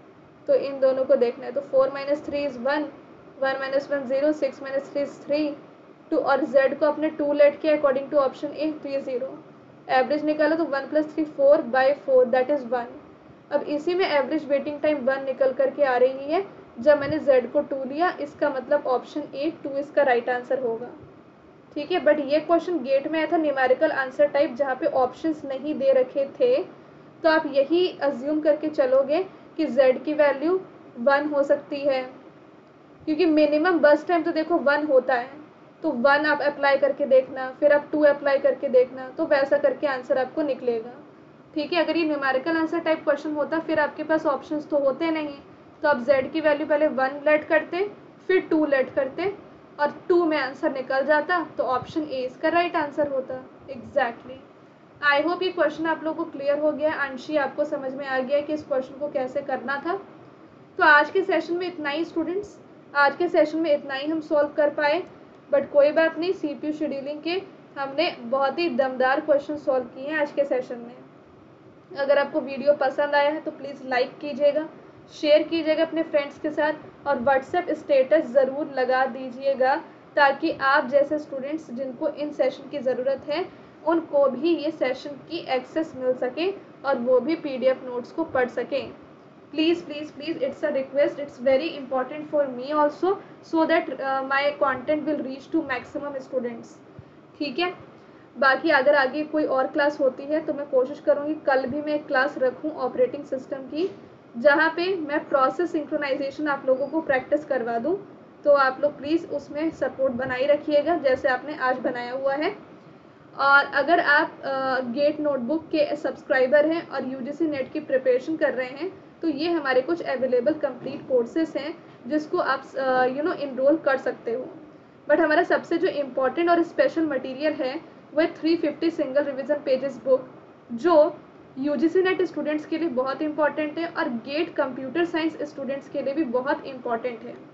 तो इन दोनों को देखना है। तो 4 माइनस 3 इज़ 1, 1 माइनस 1 0, 6 माइनस 3 इज़ 3, 2, और z को अपने 2 लेट किया अकॉर्डिंग टू ऑप्शन ए, तो ये 0। एवरेज निकालो तो 1 + 3 4 बाई 4 दैट इज़ 1। अब इसी में एवरेज वेटिंग टाइम 1 निकल करके आ रही है जब मैंने z को 2 लिया, इसका मतलब ऑप्शन ए 2 इसका राइट आंसर होगा, ठीक है। बट ये क्वेश्चन गेट में आया था न्यूमेरिकल आंसर टाइप, जहाँ पे ऑप्शंस नहीं दे रखे थे, तो आप यही अज्यूम करके चलोगे कि z की वैल्यू 1 हो सकती है, क्योंकि मिनिमम बस टाइम तो देखो 1 होता है, तो 1 आप अप्लाई करके देखना, फिर आप 2 अप्लाई करके देखना, तो वैसा करके आंसर आपको निकलेगा, ठीक है। अगर ये न्यूमेरिकल आंसर टाइप क्वेश्चन होता फिर आपके पास ऑप्शंस तो होते नहीं, तो आप z की वैल्यू पहले 1 लेट करते, फिर 2 लेट करते, और 2 में आंसर निकल जाता, तो ऑप्शन ए इसका राइट आंसर होता। एग्जैक्टली। आई होप ये क्वेश्चन आप लोगों को क्लियर हो गया। अंशी, आपको समझ में आ गया कि इस क्वेश्चन को कैसे करना था। तो आज के सेशन में इतना ही स्टूडेंट्स, आज के सेशन में इतना ही हम सॉल्व कर पाए, बट कोई बात नहीं, CPU शेड्यूलिंग के हमने बहुत ही दमदार क्वेश्चन सॉल्व किए हैं आज के सेशन में। अगर आपको वीडियो पसंद आया है तो प्लीज़ लाइक कीजिएगा, शेयर कीजिएगा अपने फ्रेंड्स के साथ, और व्हाट्सएप स्टेटस ज़रूर लगा दीजिएगा, ताकि आप जैसे स्टूडेंट्स जिनको इन सेशन की ज़रूरत है उनको भी ये सेशन की एक्सेस मिल सके और वो भी PDF नोट्स को पढ़ सकें। Please please please, it's a request, it's very important for me also, so that my content will reach to maximum students, ठीक है। बाकी अगर आगे कोई और क्लास होती है तो मैं कोशिश करूँगी कल भी मैं एक क्लास रखूँ ऑपरेटिंग सिस्टम की, जहाँ पे मैं प्रोसेस सिंक्रोनाइजेशन आप लोगों को प्रैक्टिस करवा दूँ। तो आप लोग प्लीज़ उसमें सपोर्ट बनाए रखिएगा जैसे आपने आज बनाया हुआ है। और अगर आप गेट नोटबुक के सब्सक्राइबर हैं और UGC नेट की प्रिपरेशन कर रहे हैं, तो ये हमारे कुछ अवेलेबल कंप्लीट कोर्सेज हैं जिसको आप इनरोल कर सकते हो। बट हमारा सबसे जो इम्पोर्टेंट और स्पेशल मटेरियल है वह 350 सिंगल रिवीजन पेजेस बुक, जो UGC नेट स्टूडेंट्स के लिए बहुत इंपॉर्टेंट है और गेट कंप्यूटर साइंस स्टूडेंट्स के लिए भी बहुत इम्पॉर्टेंट है।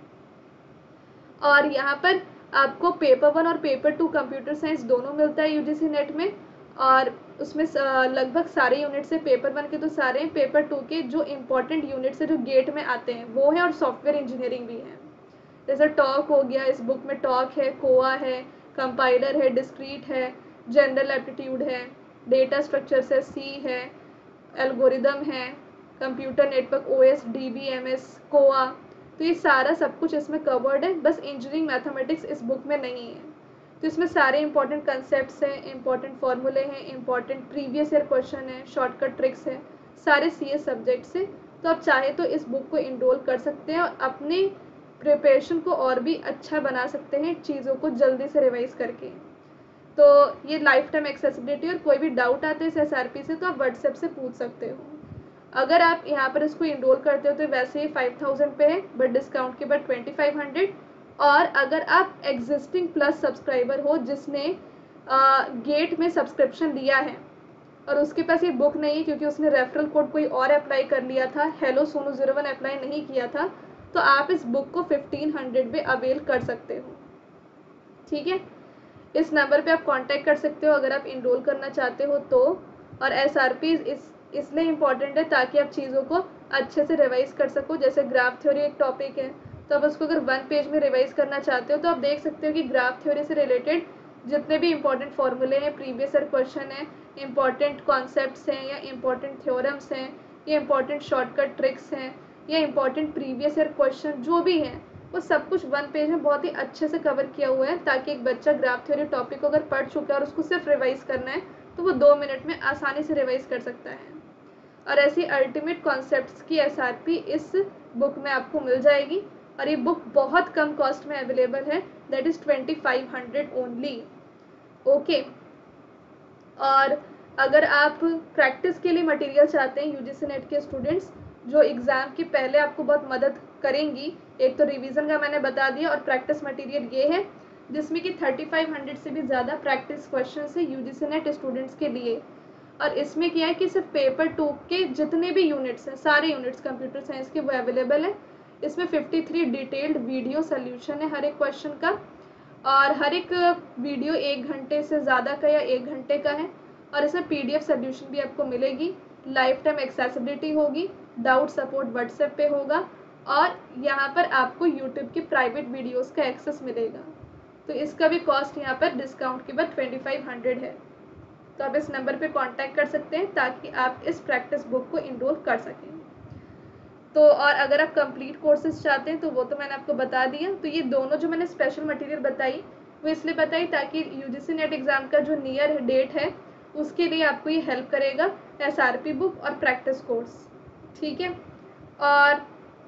और यहाँ पर आपको पेपर 1 और पेपर 2 कंप्यूटर साइंस दोनों मिलता है UGC नेट में, और उसमें लगभग सारे यूनिट्स है, पेपर 1 के तो सारे हैं, पेपर 2 के जो इम्पोर्टेंट यूनिट्स है जो गेट में आते हैं वो है, और सॉफ्टवेयर इंजीनियरिंग भी है। जैसे टॉक हो गया, इस बुक में टॉक है, कोआ है, कंपाइलर है, डिस्क्रीट है, जनरल एप्टीट्यूड है, डेटा स्ट्रक्चर्स है, सी है, एल्गोरिदम है, computer network, OS, DBMS, COA. तो ये सारा सब कुछ इसमें कवर्ड है, बस इंजीनियरिंग मैथमेटिक्स इस बुक में नहीं है। तो इसमें सारे इंपॉर्टेंट कंसेप्ट्स हैं, इंपॉर्टेंट फार्मूले हैं, इंपॉर्टेंट प्रीवियस ईयर क्वेश्चन है, शॉर्टकट ट्रिक्स है, सारे सीए सब्जेक्ट्स हैं। तो आप चाहे तो इस बुक को इनरोल कर सकते हैं और अपने प्रिपरेशन को और भी अच्छा बना सकते हैं चीज़ों को जल्दी से रिवाइज करके। तो ये लाइफ टाइम एक्सेसिबिलिटी, और कोई भी डाउट आते हैं इस एसआरपी से तो आप व्हाट्सएप से पूछ सकते हो। अगर आप यहाँ पर इसको इनरोल करते हो तो वैसे ही 5000 पे है, बट डिस्काउंट के बाद 2500। और अगर आप एग्जिस्टिंग प्लस सब्सक्राइबर हो जिसने गेट में सब्सक्रिप्शन लिया है और उसके पास ये बुक नहीं है क्योंकि उसने रेफरल कोड कोई और अप्लाई कर लिया था, हेलो सोनू 01 अप्लाई नहीं किया था, तो आप इस बुक को 1500 में अवेल कर सकते हो। ठीक है, इस नंबर पे आप कांटेक्ट कर सकते हो अगर आप इनरोल करना चाहते हो तो। और एसआरपी इसलिए इम्पॉर्टेंट है ताकि आप चीज़ों को अच्छे से रिवाइज कर सको। जैसे ग्राफ थ्योरी एक टॉपिक है, तो आप उसको अगर 1 पेज में रिवाइज करना चाहते हो तो आप देख सकते हो कि ग्राफ थ्योरी से रिलेटेड जितने भी इंपॉर्टेंट फॉर्मूले हैं, प्रीवियस ईयर क्वेश्चन है, इंपॉर्टेंट कॉन्सेप्ट्स हैं या इंपॉर्टेंट थ्योरम्स हैं या इंपॉर्टेंट शॉर्टकट ट्रिक्स हैं या इंपॉर्टेंट प्रीवियस ईयर क्वेश्चन जो भी हैं, वो सब कुछ 1 पेज में बहुत ही अच्छे से कवर किया हुआ है ताकि एक बच्चा ग्राफ थ्योरी टॉपिक को अगर पढ़ चुका है और उसको सिर्फ रिवाइज करना है तो वो 2 मिनट में आसानी से रिवाइज कर सकता है। और ऐसी अल्टीमेट कॉन्सेप्ट्स की एसआरपी इस बुक में आपको मिल जाएगी, और ये बुक बहुत कम कॉस्ट में अवेलेबल है, दैट इज़ 2500 ओनली। ओके, और अगर आप प्रैक्टिस के लिए मटेरियल चाहते हैं यूजीसी नेट के स्टूडेंट्स जो एग्ज़ाम के पहले आपको बहुत मदद करेंगी, एक तो रिवीजन का मैंने बता दिया और प्रैक्टिस मटेरियल ये है जिसमें कि 3500 से भी ज़्यादा प्रैक्टिस क्वेश्चन है यूजीसी नेट स्टूडेंट्स के लिए। और इसमें क्या है कि सिर्फ पेपर 2 के जितने भी यूनिट्स हैं, सारे यूनिट्स कंप्यूटर साइंस के वो अवेलेबल है। इसमें 53 डिटेल्ड वीडियो सोल्यूशन है हर एक क्वेश्चन का, और हर एक वीडियो 1 घंटे से ज़्यादा का या 1 घंटे का है। और इसमें पीडीएफ सोल्यूशन भी आपको मिलेगी, लाइफ टाइम एक्सेसिबिलिटी होगी, डाउट सपोर्ट व्हाट्सएप पे होगा, और यहाँ पर आपको यूट्यूब के प्राइवेट वीडियोज़ का एक्सेस मिलेगा। तो इसका भी कॉस्ट यहाँ पर डिस्काउंट के बाद 2500 है। तो आप इस नंबर पे कांटेक्ट कर सकते हैं ताकि आप इस प्रैक्टिस बुक को इनरोल कर सकें। तो और अगर आप कंप्लीट कोर्सेज चाहते हैं तो वो तो मैंने आपको बता दिया। तो ये दोनों जो मैंने स्पेशल मटेरियल बताई वो इसलिए बताई ताकि यूजीसी नेट एग्ज़ाम का जो नियर डेट है उसके लिए आपको ये हेल्प करेगा, एसआरपी बुक और प्रैक्टिस कोर्स। ठीक है, और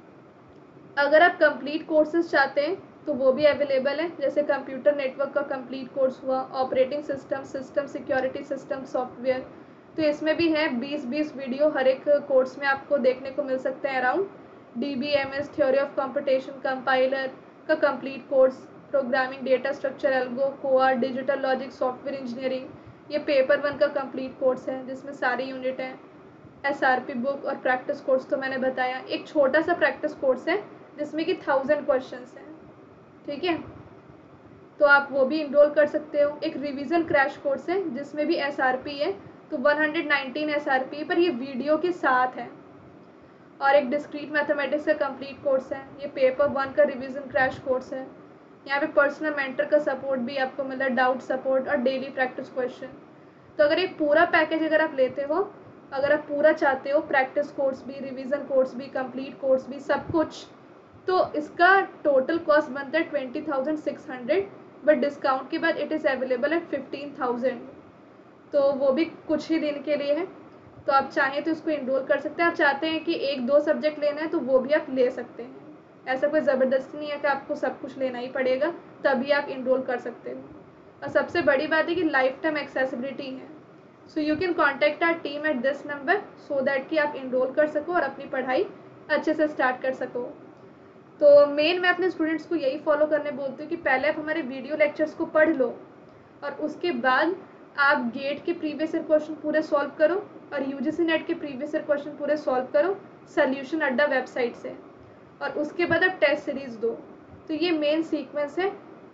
अगर आप कंप्लीट कोर्सेज चाहते हैं तो वो भी अवेलेबल है, जैसे कंप्यूटर नेटवर्क का कंप्लीट कोर्स हुआ, operating system, system security, system software. तो इसमें भी है 20-20 वीडियो हर एक कोर्स में आपको देखने को मिल सकते हैं around. DBMS, theory of computation, compiler का complete course, programming, data structure, algo, COA, digital logic, software engineering, ये पेपर 1 का कंप्लीट कोर्स है जिसमें सारे यूनिट हैं। एसआरपी बुक और प्रैक्टिस कोर्स तो मैंने बताया, एक छोटा सा प्रैक्टिस कोर्स है जिसमें कि 1000 क्वेश्चंस हैं। ठीक है, तो आप वो भी इनरोल कर सकते हो। एक रिवीजन क्रैश कोर्स है जिसमें भी एसआरपी है, तो 119 एसआरपी पर ये वीडियो के साथ है। और एक डिस्क्रीट मैथमेटिक्स का कंप्लीट कोर्स है, ये पेपर 1 का रिवीजन क्रैश कोर्स है। यहाँ पे पर्सनल मेंटर का सपोर्ट भी आपको मिला, डाउट सपोर्ट और डेली प्रैक्टिस क्वेश्चन। तो अगर एक पूरा पैकेज अगर आप लेते हो, अगर आप पूरा चाहते हो, प्रैक्टिस कोर्स भी, रिवीजन कोर्स भी, कंप्लीट कोर्स भी, सब कुछ, तो इसका टोटल कॉस्ट बनता है 20,600, बट डिस्काउंट के बाद इट इज़ अवेलेबल एट 15,000। तो वो भी कुछ ही दिन के लिए है, तो आप चाहें तो इसको इनरोल कर सकते हैं। आप चाहते हैं कि 1-2 सब्जेक्ट लेना है तो वो भी आप ले सकते हैं, ऐसा कोई ज़बरदस्ती नहीं है कि आपको सब कुछ लेना ही पड़ेगा, तभी आप इनरोल कर सकते हो। और सबसे बड़ी बात है कि लाइफ टाइम एक्सेसिबिलिटी है, so you can contact our team at this number so that कि आप इनरोल कर सको और अपनी पढ़ाई अच्छे से स्टार्ट कर सको। तो मेन मैं अपने स्टूडेंट्स को यही फॉलो करने बोलती हूँ कि पहले आप हमारे वीडियो लेक्चर्स को पढ़ लो और उसके बाद आप गेट के प्रीवियस ईयर क्वेश्चन पूरे सॉल्व करो और यूजीसी नेट के प्रीवियस ईयर क्वेश्चन पूरे सॉल्व करो सोल्यूशन अड्डा वेबसाइट से, और उसके बाद आप टेस्ट सीरीज़ दो। तो ये मेन सीक्वेंस है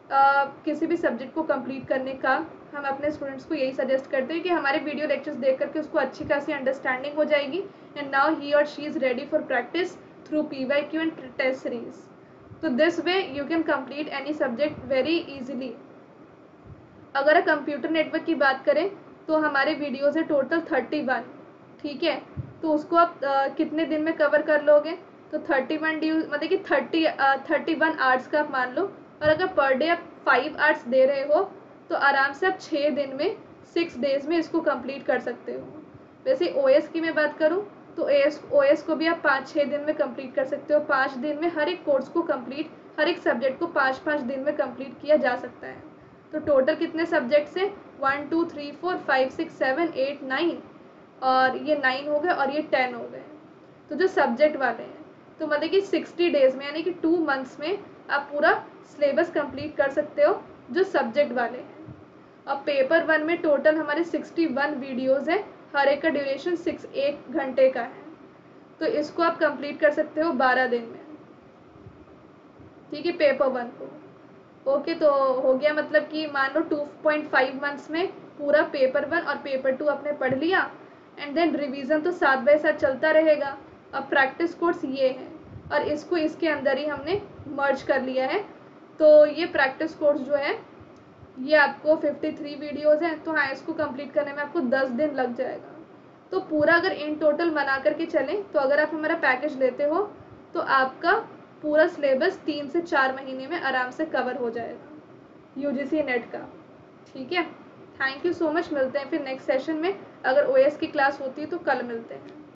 किसी भी सब्जेक्ट को कंप्लीट करने का हम अपने स्टूडेंट्स को यही सजेस्ट करते हैं कि हमारे वीडियो लेक्चर्स देख करके उसको अच्छी खासी अंडरस्टैंडिंग हो जाएगी एंड नाउ ही और she is ready for practice through PYQ and test series. तो this way you can complete any subject very easily. अगर कंप्यूटर नेटवर्क की बात करें तो हमारे वीडियोज़ है टोटल 31. ठीक है, तो उसको आप कितने दिन में कवर कर लोगे? तो 31 ड्यू मतलब कि 31 आवर्स का आप मान लो. और अगर पर डे आप 5 आवर्स दे रहे हो तो आराम से आप 6 दिन में 6 डेज़ में इसको कंप्लीट कर सकते हो. वैसे OS की मैं बात करूँ तो OS को भी आप 5-6 दिन में कंप्लीट कर सकते हो. 5 दिन में हर एक कोर्स को कंप्लीट, हर एक सब्जेक्ट को 5-5 दिन में कंप्लीट किया जा सकता है. तो टोटल कितने सब्जेक्ट्स हैं? 1 2 3 4 5 6 7 8 9 और ये 9 हो गए और ये 10 हो गए. तो जो सब्जेक्ट वाले हैं तो मतलब कि 60 डेज़ में यानी कि 2 मंथ्स में आप पूरा सिलेबस कंप्लीट कर सकते हो जो सब्जेक्ट वाले हैं. अब पेपर 1 में टोटल हमारे 61 वीडियोज़ हैं, हर एक का ड्यूरेशन 1 घंटे का है. तो इसको आप कंप्लीट कर सकते हो 12 दिन में. ठीक है, पेपर 1 को. ओके, तो हो गया मतलब कि मान लो 2.5 मंथ्स में पूरा पेपर 1 और पेपर 2 आपने पढ़ लिया एंड देन रिवीजन तो साथ बाय साथ चलता रहेगा. अब प्रैक्टिस कोर्स ये है और इसको इसके अंदर ही हमने मर्ज कर लिया है. तो ये प्रैक्टिस कोर्स जो है ये आपको 53 वीडियोज़ हैं. तो हाँ, इसको कंप्लीट करने में आपको 10 दिन लग जाएगा. तो पूरा अगर इन टोटल बना करके चलें तो अगर आप हमारा पैकेज लेते हो तो आपका पूरा सिलेबस 3 से 4 महीने में आराम से कवर हो जाएगा UGC नेट का. ठीक है, थैंक यू सो मच. मिलते हैं फिर नेक्स्ट सेशन में. अगर OS की क्लास होती है तो कल मिलते हैं.